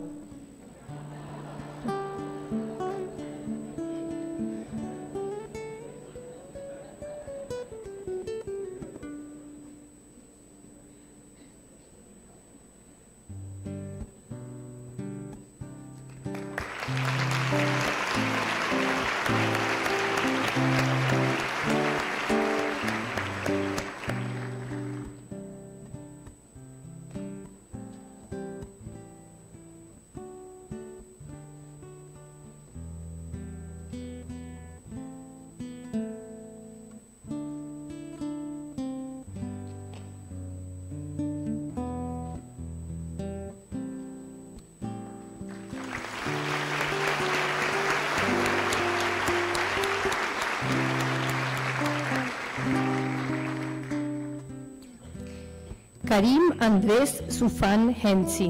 Karim Andrés Sufán Hensi.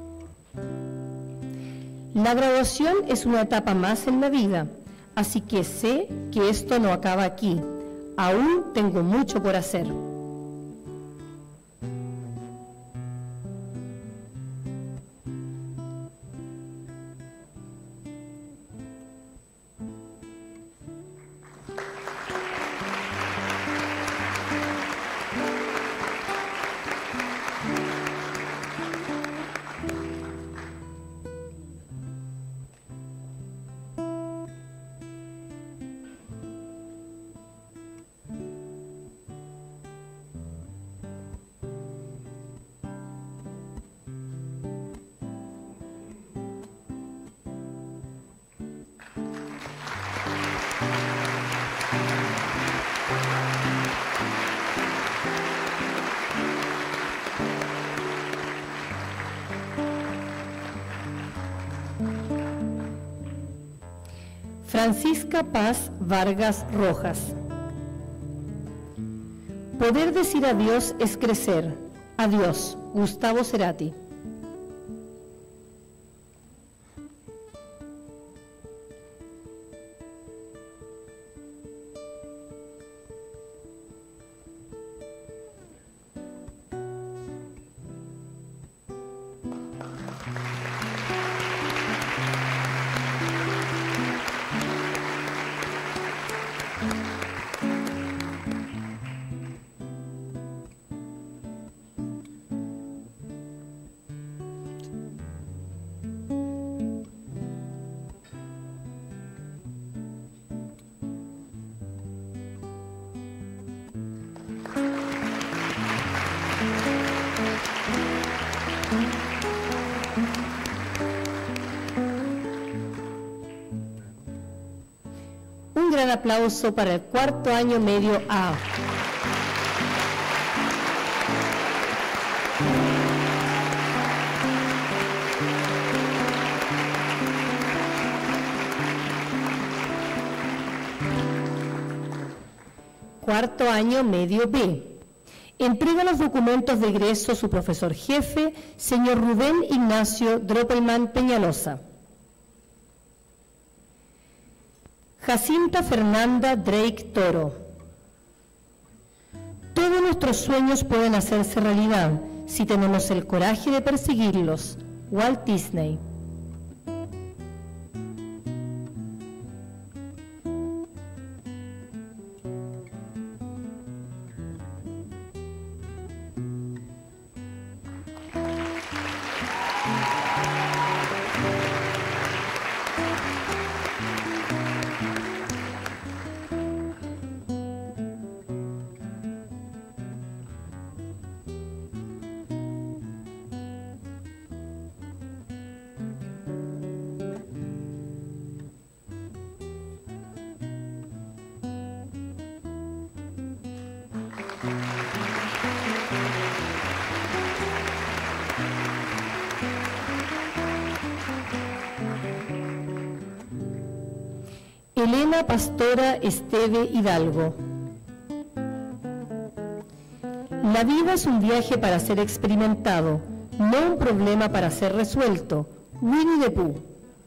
La graduación es una etapa más en la vida, así que sé que esto no acaba aquí. Aún tengo mucho por hacer. Francisca Paz Vargas Rojas. Poder decir adiós es crecer. Adiós, Gustavo Cerati. Un gran aplauso para el cuarto año medio A. Cuarto año medio B. Entrega los documentos de egreso su profesor jefe, señor Rubén Ignacio Droppelman Peñalosa. Jacinta Fernanda Drake Toro. Todos nuestros sueños pueden hacerse realidad si tenemos el coraje de perseguirlos. Walt Disney. Elena Pastora Esteve Hidalgo. La vida es un viaje para ser experimentado, no un problema para ser resuelto. Winnie the Pooh.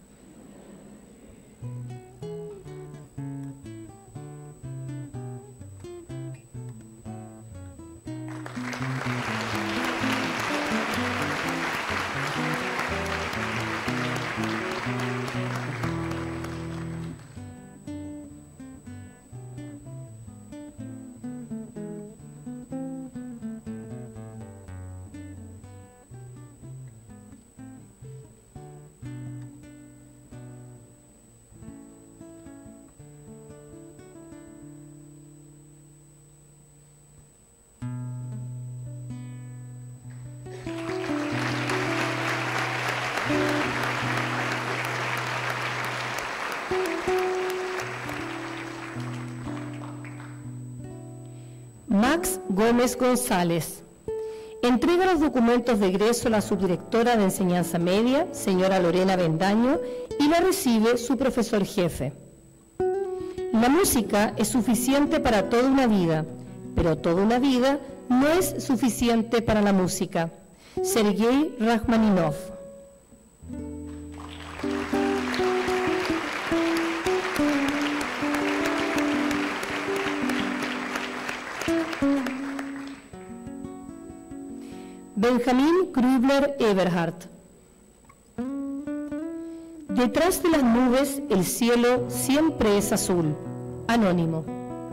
Max Gómez González. Entrega los documentos de egreso a la subdirectora de Enseñanza Media, señora Lorena Bendaño, y la recibe su profesor jefe. La música es suficiente para toda una vida, pero toda una vida no es suficiente para la música. Sergei Rachmaninov. Benjamín Krübler Eberhardt. Detrás de las nubes el cielo siempre es azul. Anónimo.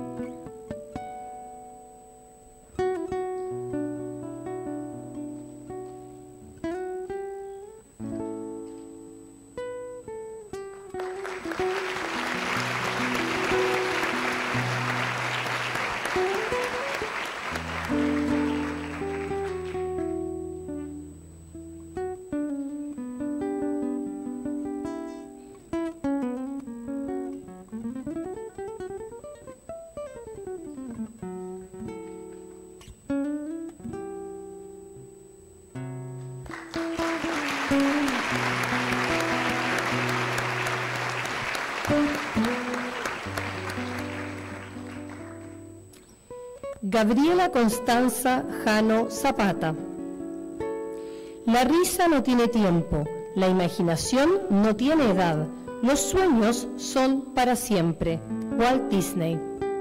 Gabriela Constanza Jano Zapata. La risa no tiene tiempo, la imaginación no tiene edad, los sueños son para siempre. Walt Disney.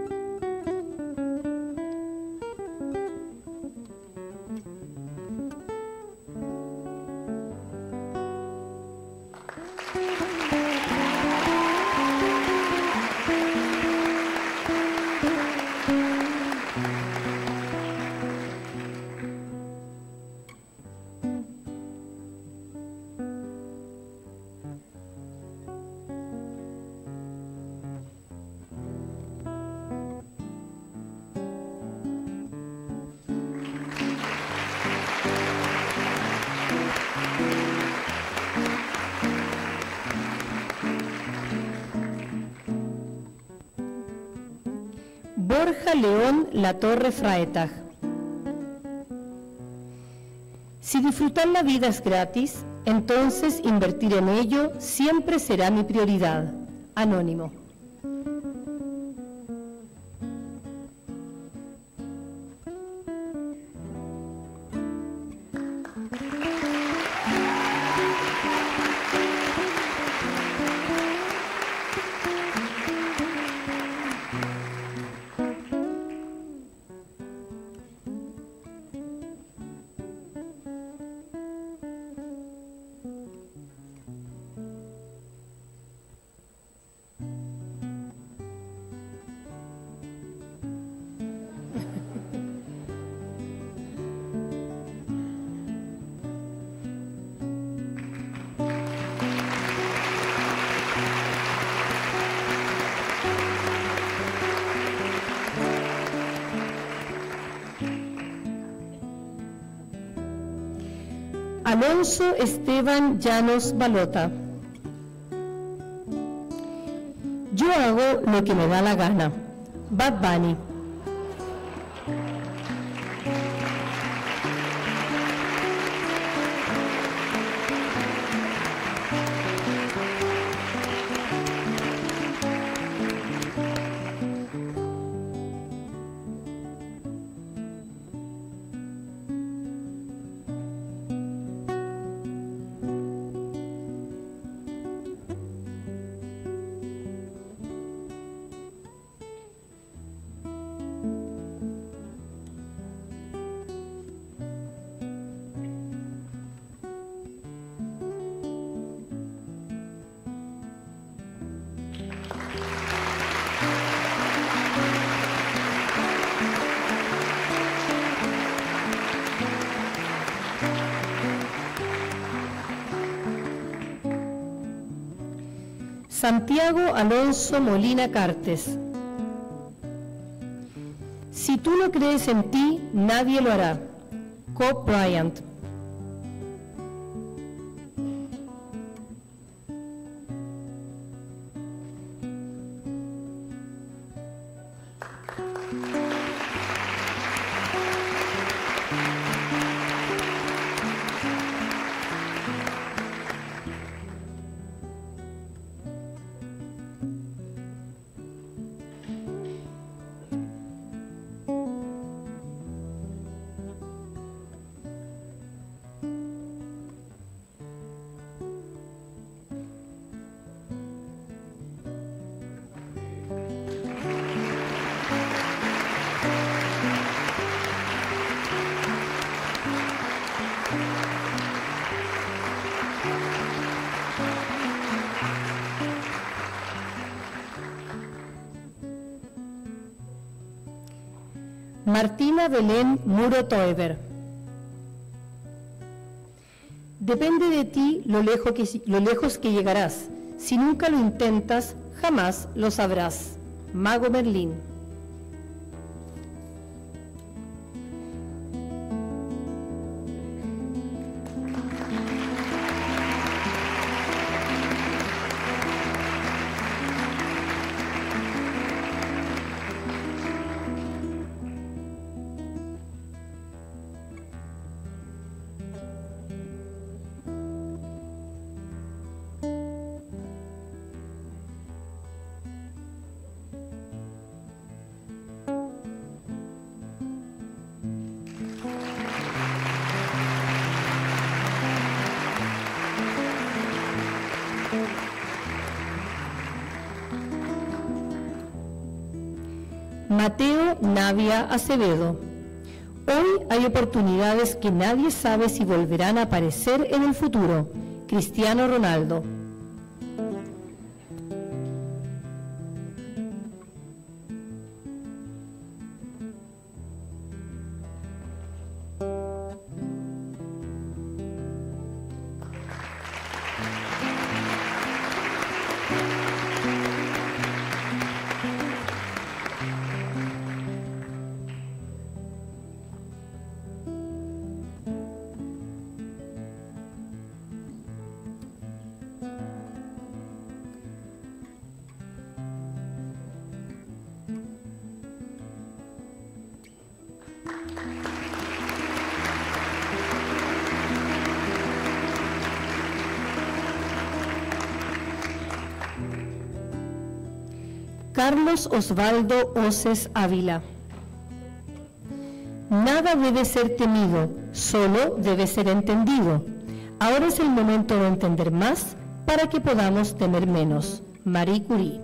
Borja León Latorre Freitag. Si disfrutar la vida es gratis, entonces invertir en ello siempre será mi prioridad. Anónimo. Alonso Esteban Llanos Balota. Yo hago lo que me da la gana. Bad Bunny. Santiago Alonso Molina Cartes. Si tú no crees en ti, nadie lo hará. Kobe Bryant. Martina Belén Muro Toever. Depende de ti lo lejos, que, lo lejos que llegarás. Si nunca lo intentas, jamás lo sabrás. Mago Merlín. Mateo Navia Acevedo. Hoy hay oportunidades que nadie sabe si volverán a aparecer en el futuro. Cristiano Ronaldo. Carlos Osvaldo Oces Ávila. Nada debe ser temido, solo debe ser entendido. Ahora es el momento de entender más para que podamos temer menos. Marie Curie.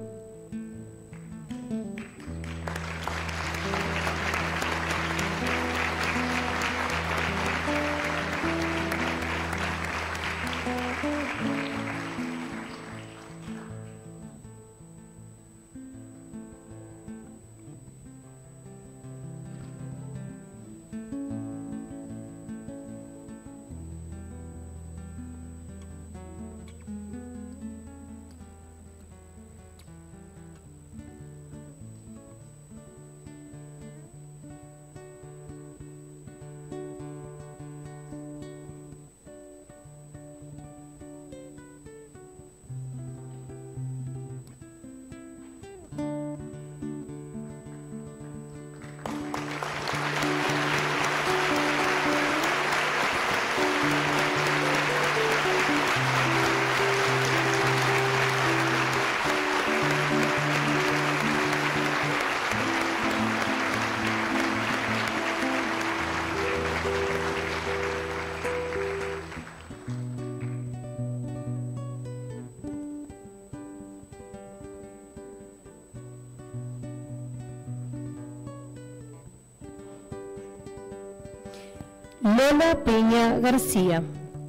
Lola Peña García.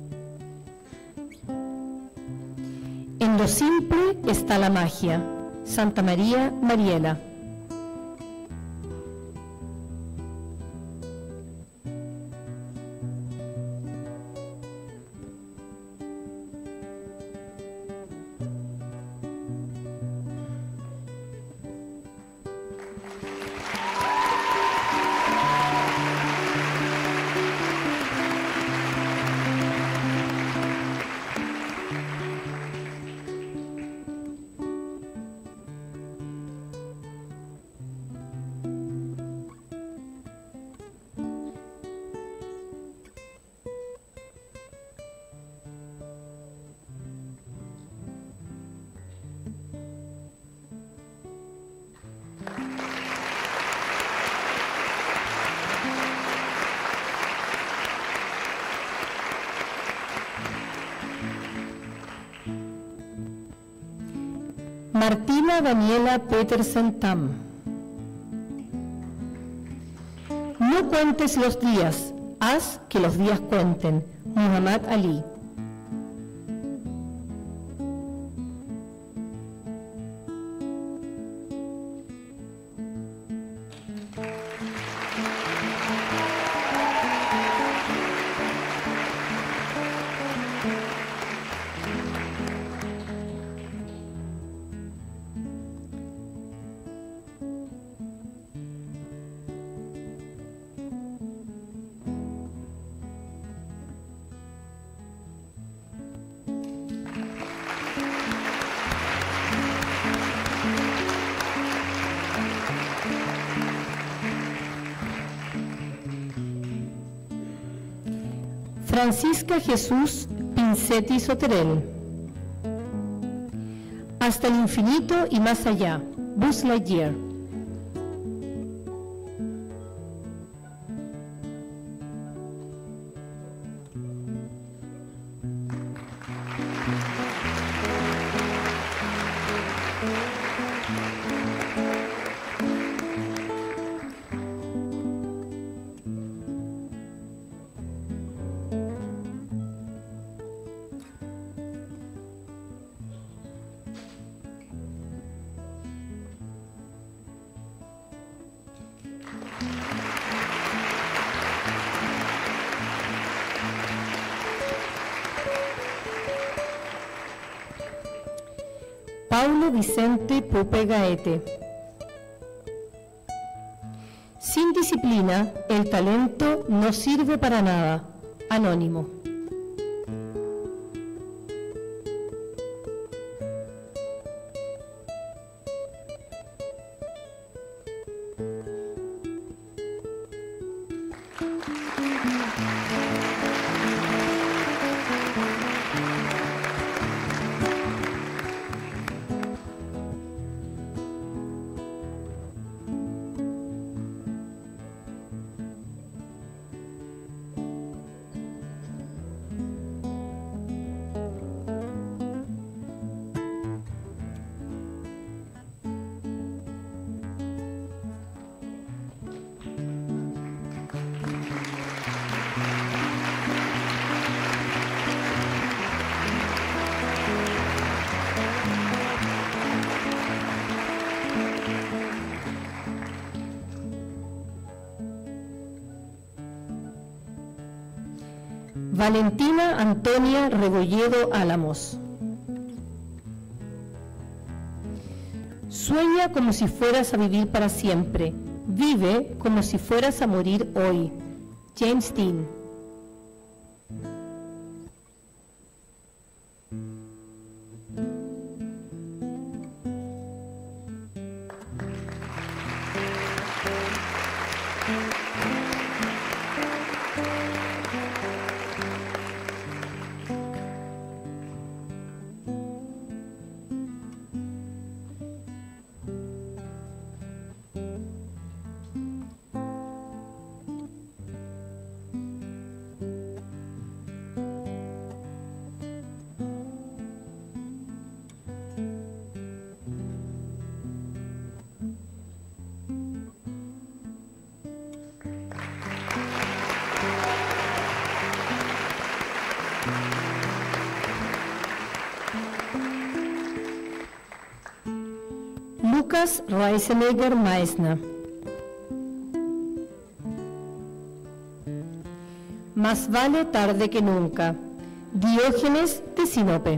En lo simple está la magia. Santa María Mariela. Martina Daniela Petersen Tam. No cuentes los días, haz que los días cuenten. Muhammad Ali. Francisca Jesús Pincetti Soterel. Hasta el infinito y más allá. Buzz Lightyear. Paulo Vicente Pupe Gaete. Sin disciplina, el talento no sirve para nada. Anónimo. Valentina Antonia Rebolledo Álamos. Sueña como si fueras a vivir para siempre. Vive como si fueras a morir hoy. James Dean. Lucas Reisenegger Meissner. Más vale tarde que nunca. Diógenes de Sinope.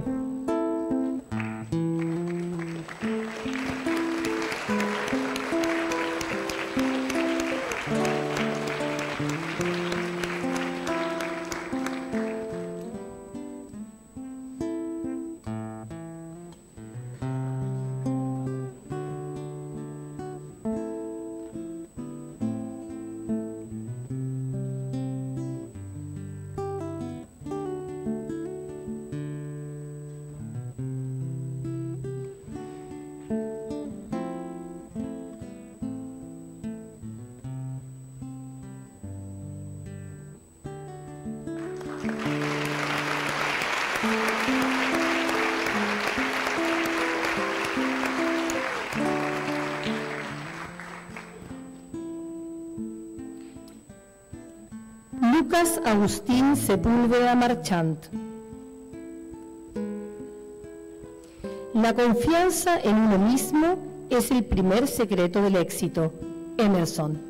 Lucas Agustín Sepúlveda Marchant. La confianza en uno mismo es el primer secreto del éxito. Emerson.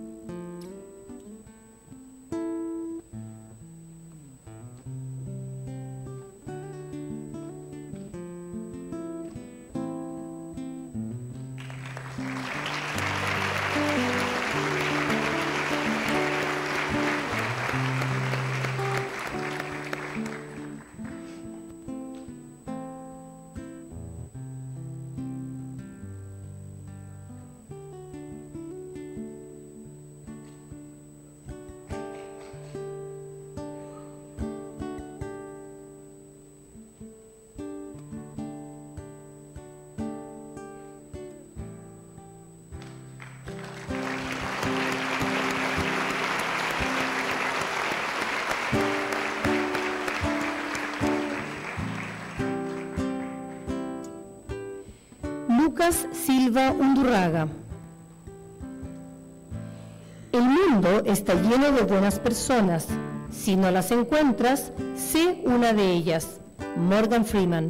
Lucas Silva Undurraga. El mundo está lleno de buenas personas. Si no las encuentras, sé una de ellas. Morgan Freeman.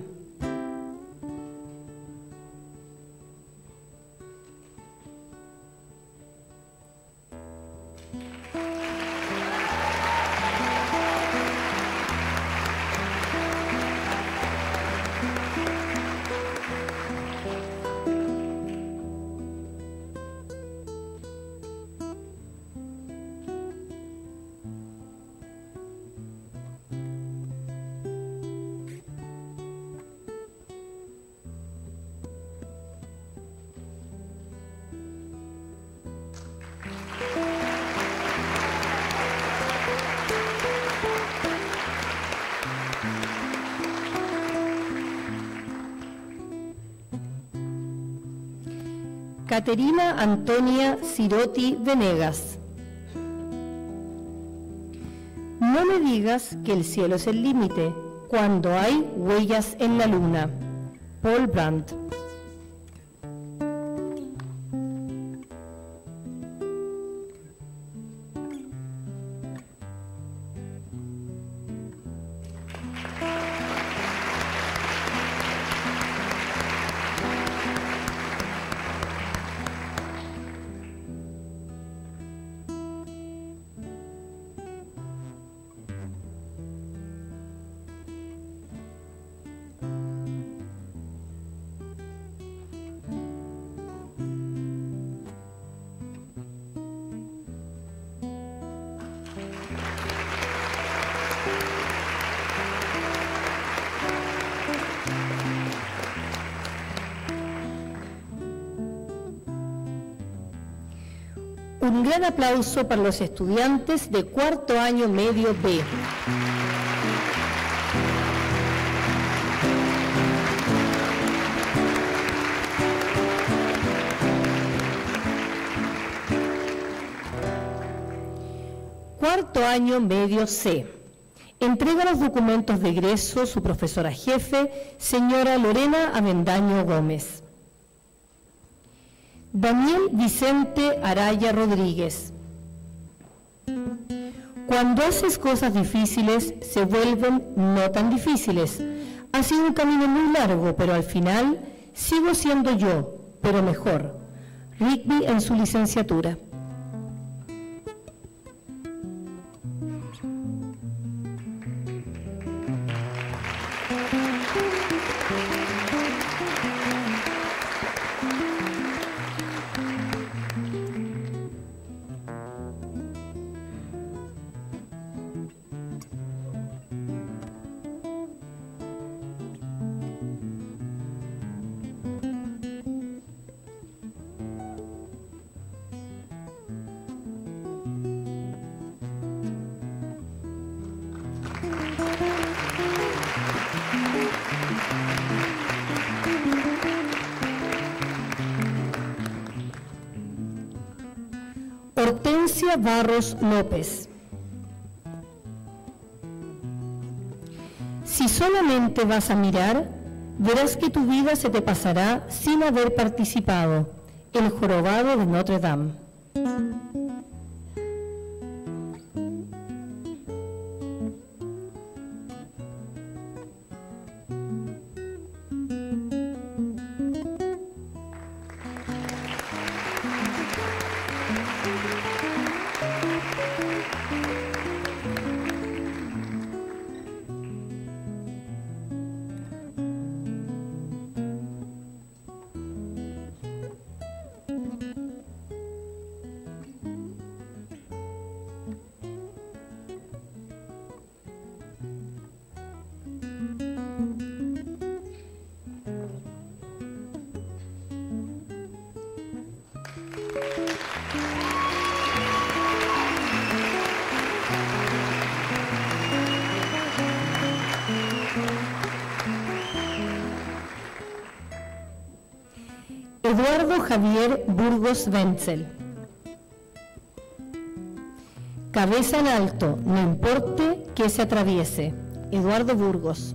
Caterina Antonia Cirotti Venegas. No me digas que el cielo es el límite cuando hay huellas en la luna. Paul Brandt. Un gran aplauso para los estudiantes de cuarto año medio B. Cuarto año medio C. Entrega los documentos de egreso su profesora jefe, señora Lorena Avendaño Gómez. Daniel Vicente Araya Rodríguez. Cuando haces cosas difíciles, se vuelven no tan difíciles. Ha sido un camino muy largo, pero al final sigo siendo yo, pero mejor. Rigby en su licenciatura. Hortensia Barros López. Si solamente vas a mirar, verás que tu vida se te pasará sin haber participado. El jorobado de Notre Dame. Eduardo Javier Burgos Wenzel. Cabeza en alto, no importe que se atraviese. Eduardo Burgos.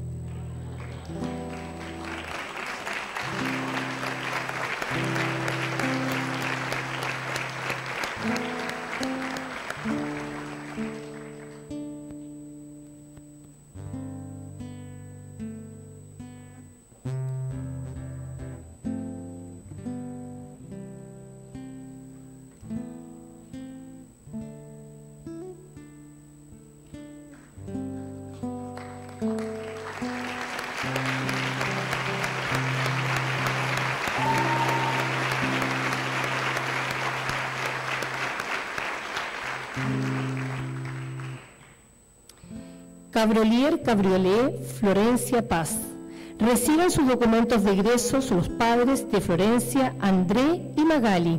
Cabrolier Cabriolet Florencia Paz. Reciben sus documentos de egreso los padres de Florencia, André y Magali.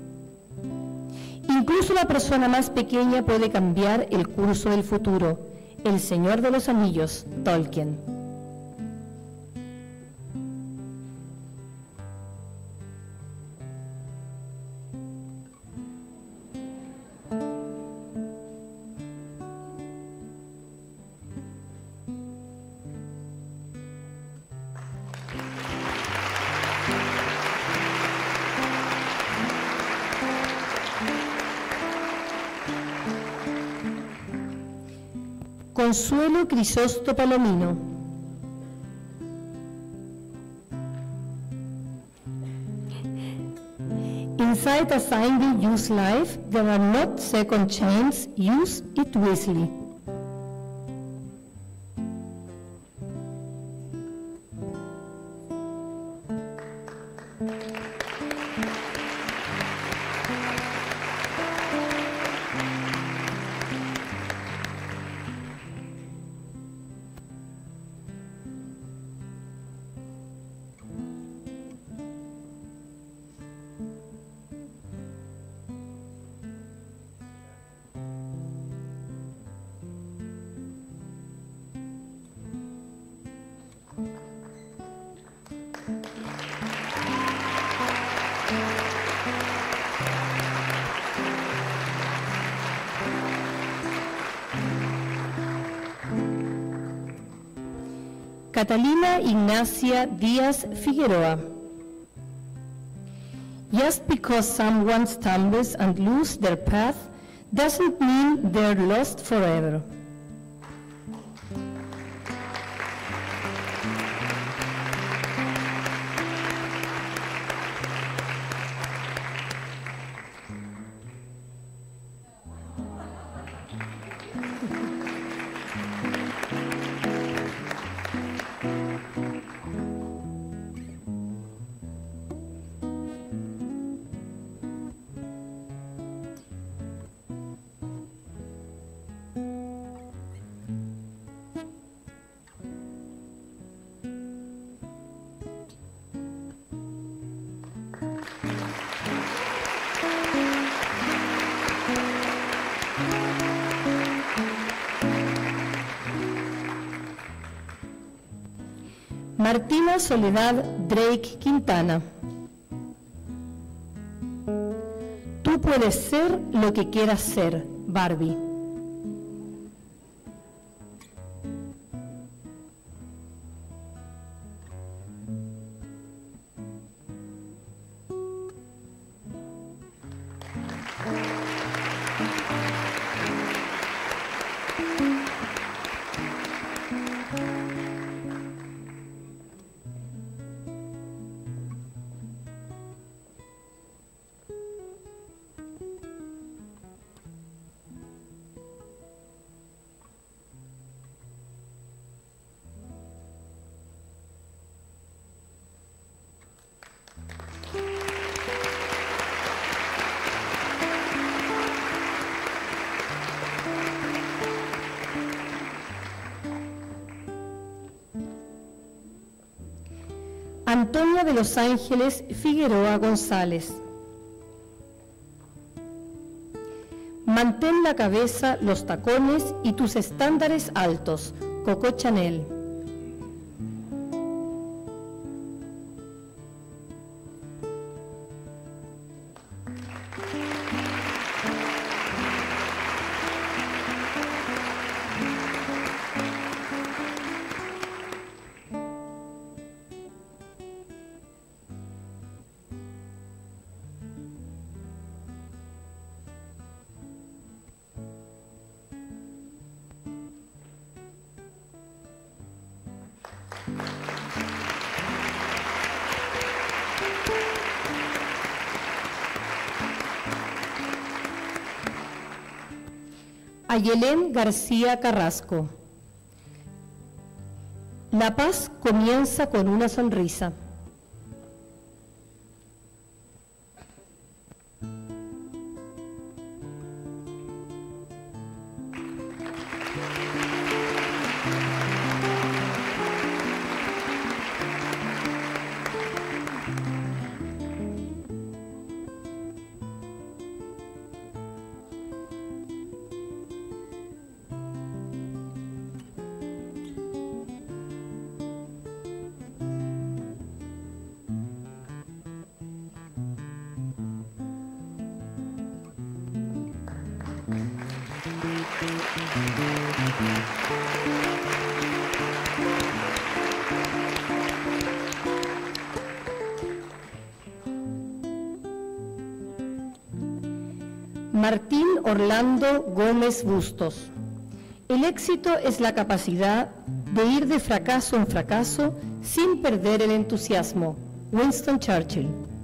Incluso la persona más pequeña puede cambiar el curso del futuro. El Señor de los Anillos, Tolkien. Consuelo Crisosto Palomino. Inside a single use life, there are not second chance, use it wisely. Catalina Ignacia Díaz Figueroa. Just because someone stumbles and loses their path doesn't mean they're lost forever. Martina Soledad Drake Quintana. Tú puedes ser lo que quieras ser, Barbie. Antonia de los Ángeles Figueroa González. Mantén la cabeza, los tacones y tus estándares altos, Coco Chanel. Ayelén García Carrasco. La paz comienza con una sonrisa. Martín Orlando Gómez Bustos. El éxito es la capacidad de ir de fracaso en fracaso sin perder el entusiasmo. Winston Churchill.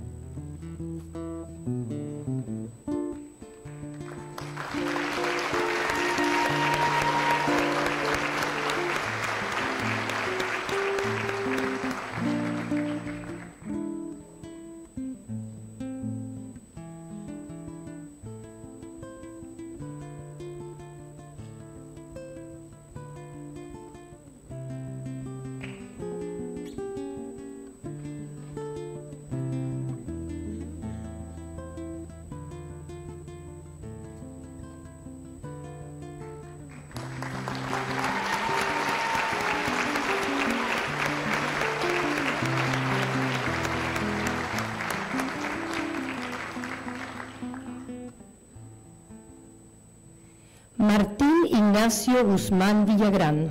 Martín Ignacio Guzmán Villagrán.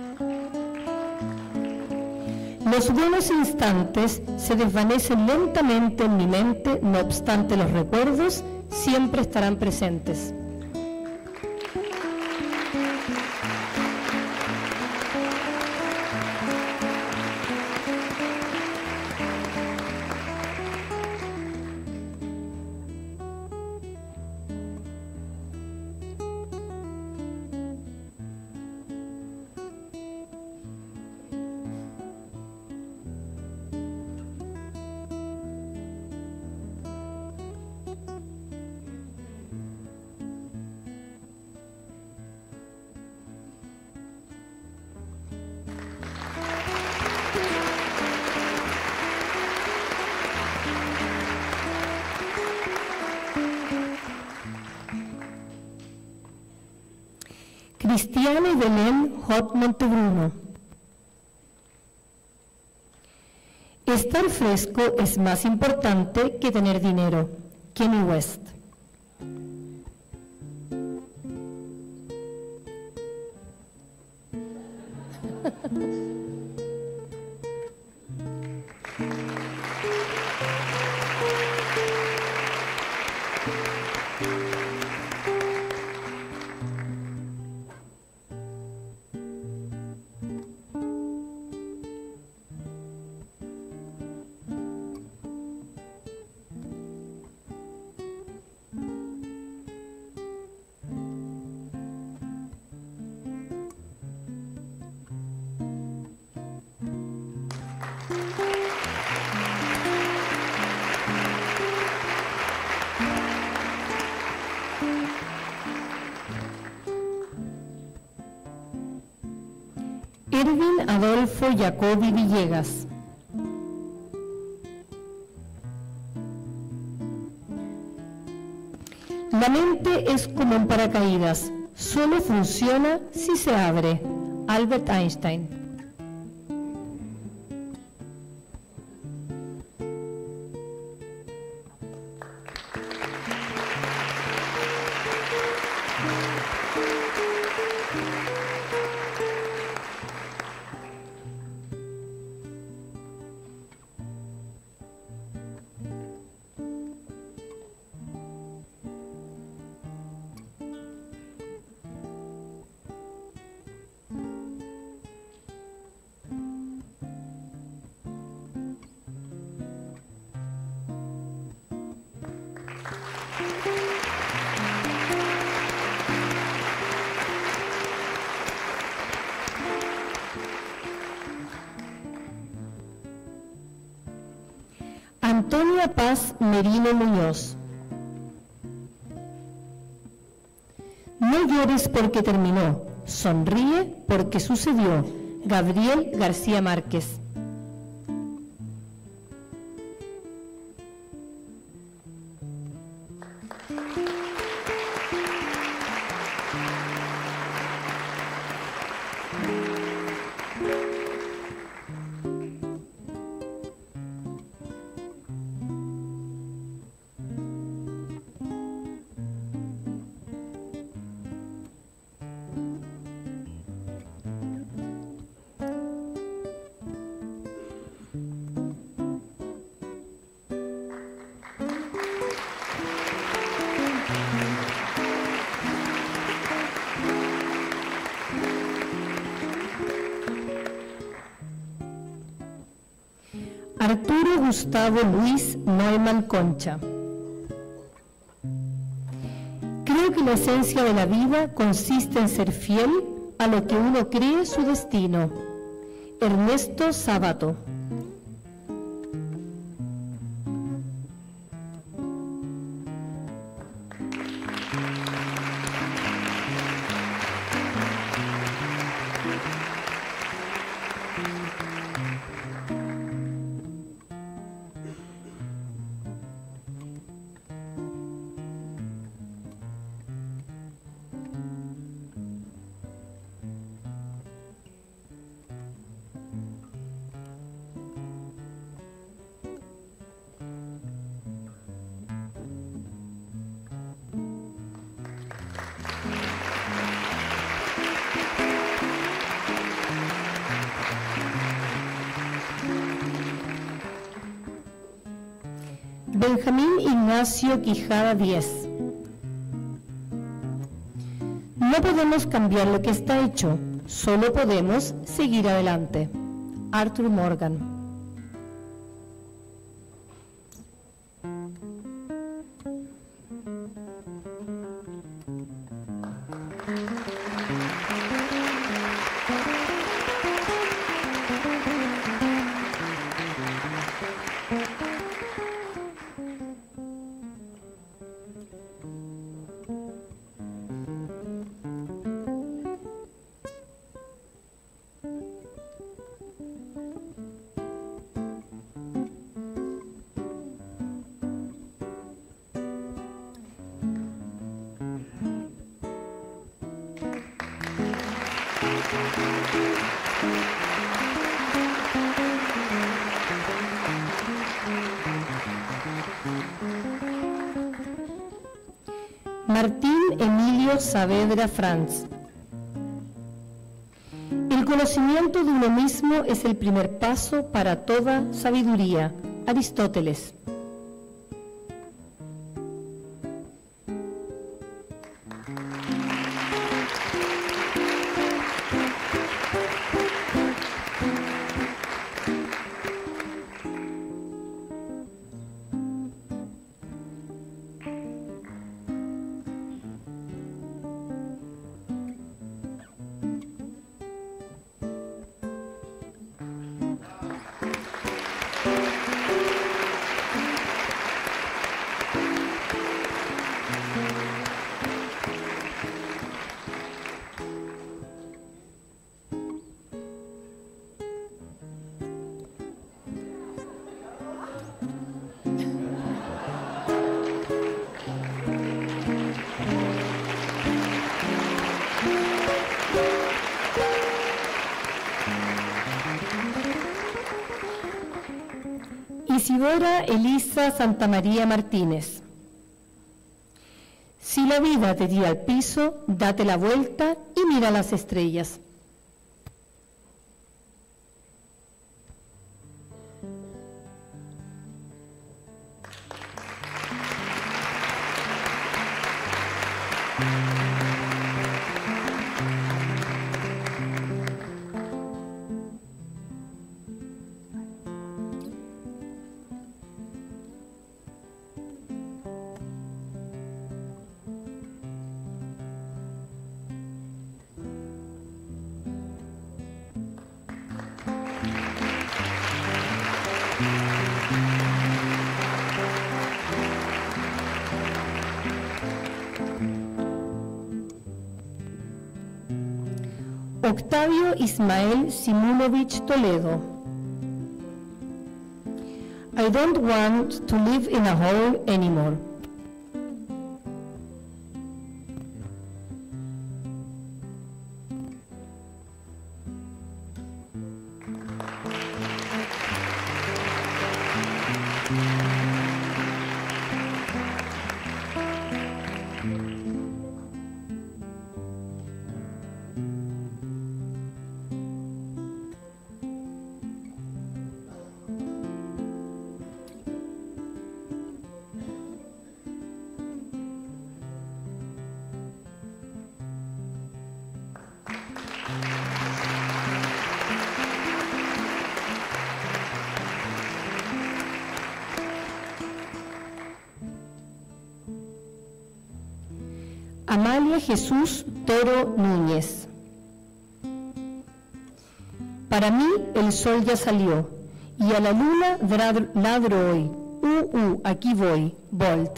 Los buenos instantes se desvanecen lentamente en mi mente, no obstante los recuerdos siempre estarán presentes. Cristiana y Belén Hot Montebruno. Estar fresco es más importante que tener dinero. Kanye West. Erwin Adolfo Jacobi Villegas. La mente es como un paracaídas, solo funciona si se abre. Albert Einstein. Antonia Paz Merino Muñoz. No llores porque terminó, sonríe porque sucedió. Gabriel García Márquez. Arturo Gustavo Luis Neumann Concha. Creo que la esencia de la vida consiste en ser fiel a lo que uno cree su destino. Ernesto Sábato. Benjamín Ignacio Quijada Díez. No podemos cambiar lo que está hecho, solo podemos seguir adelante. Arthur Morgan. Emilio Saavedra Franz. El conocimiento de uno mismo es el primer paso para toda sabiduría. Aristóteles. Isidora Elisa Santamaría Martínez. Si la vida te tira al piso, date la vuelta y mira las estrellas. Octavio Ismael Simunovich Toledo. I don't want to live in a hole anymore. Amalia Jesús Toro Núñez. Para mí el sol ya salió y a la luna ladro hoy. Uh, uh, aquí voy, Bolt.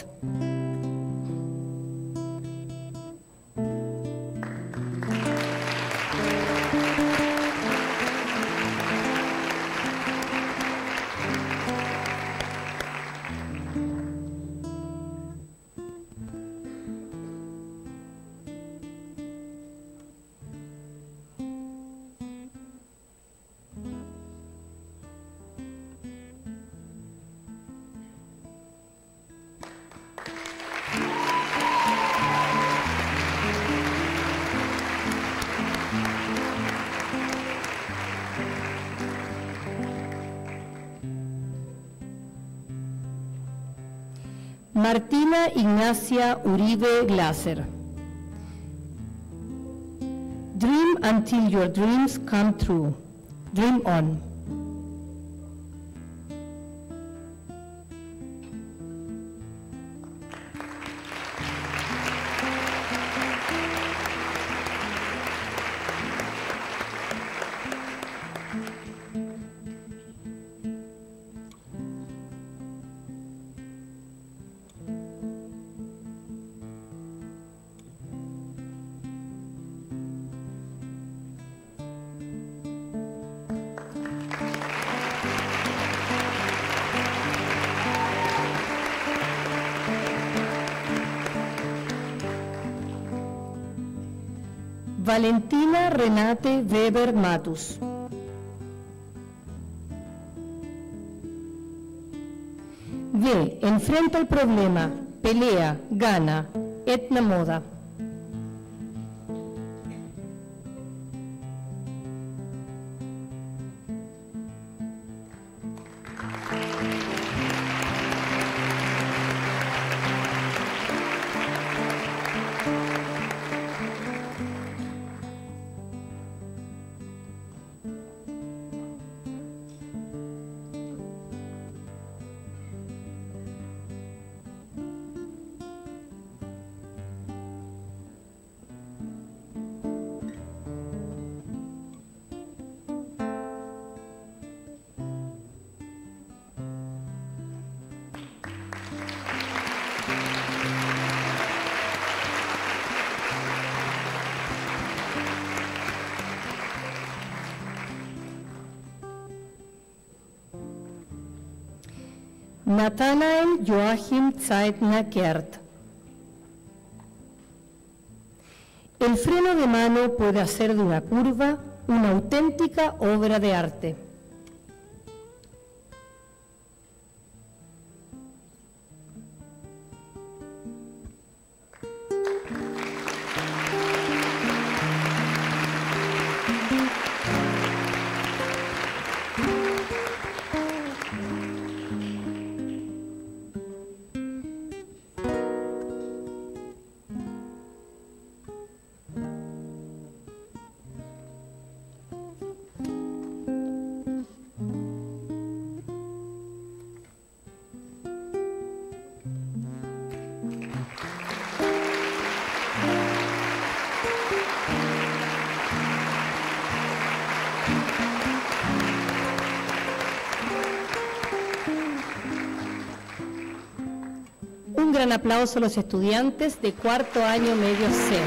Martina Ignacia Uribe Glaser. Dream until your dreams come true. Dream on. Valentina Renate Weber Matus. Ve, enfrenta el problema, pelea, gana. Etna Moda. Nathanael Joachim Zeitner-Kehrt. El freno de mano puede hacer de una curva una auténtica obra de arte. Un gran aplauso a los estudiantes de cuarto año medio C.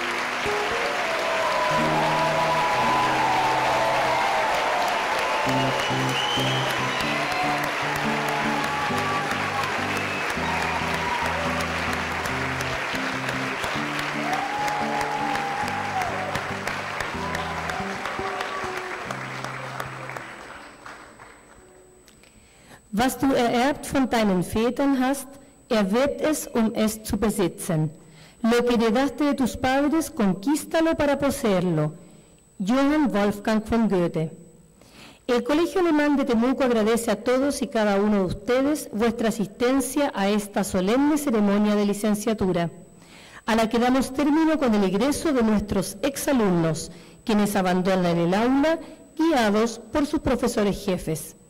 Was du ererbt von deinen Vätern hast, erwirb es, um es zu besitzen. Lo que heredaste de tus padres, conquístalo para poseerlo. Johann Wolfgang von Goethe. El Colegio Alemán de Temuco agradece a todos y cada uno de ustedes vuestra asistencia a esta solemne ceremonia de licenciatura, a la que damos término con el egreso de nuestros exalumnos, quienes abandonan el aula guiados por sus profesores jefes.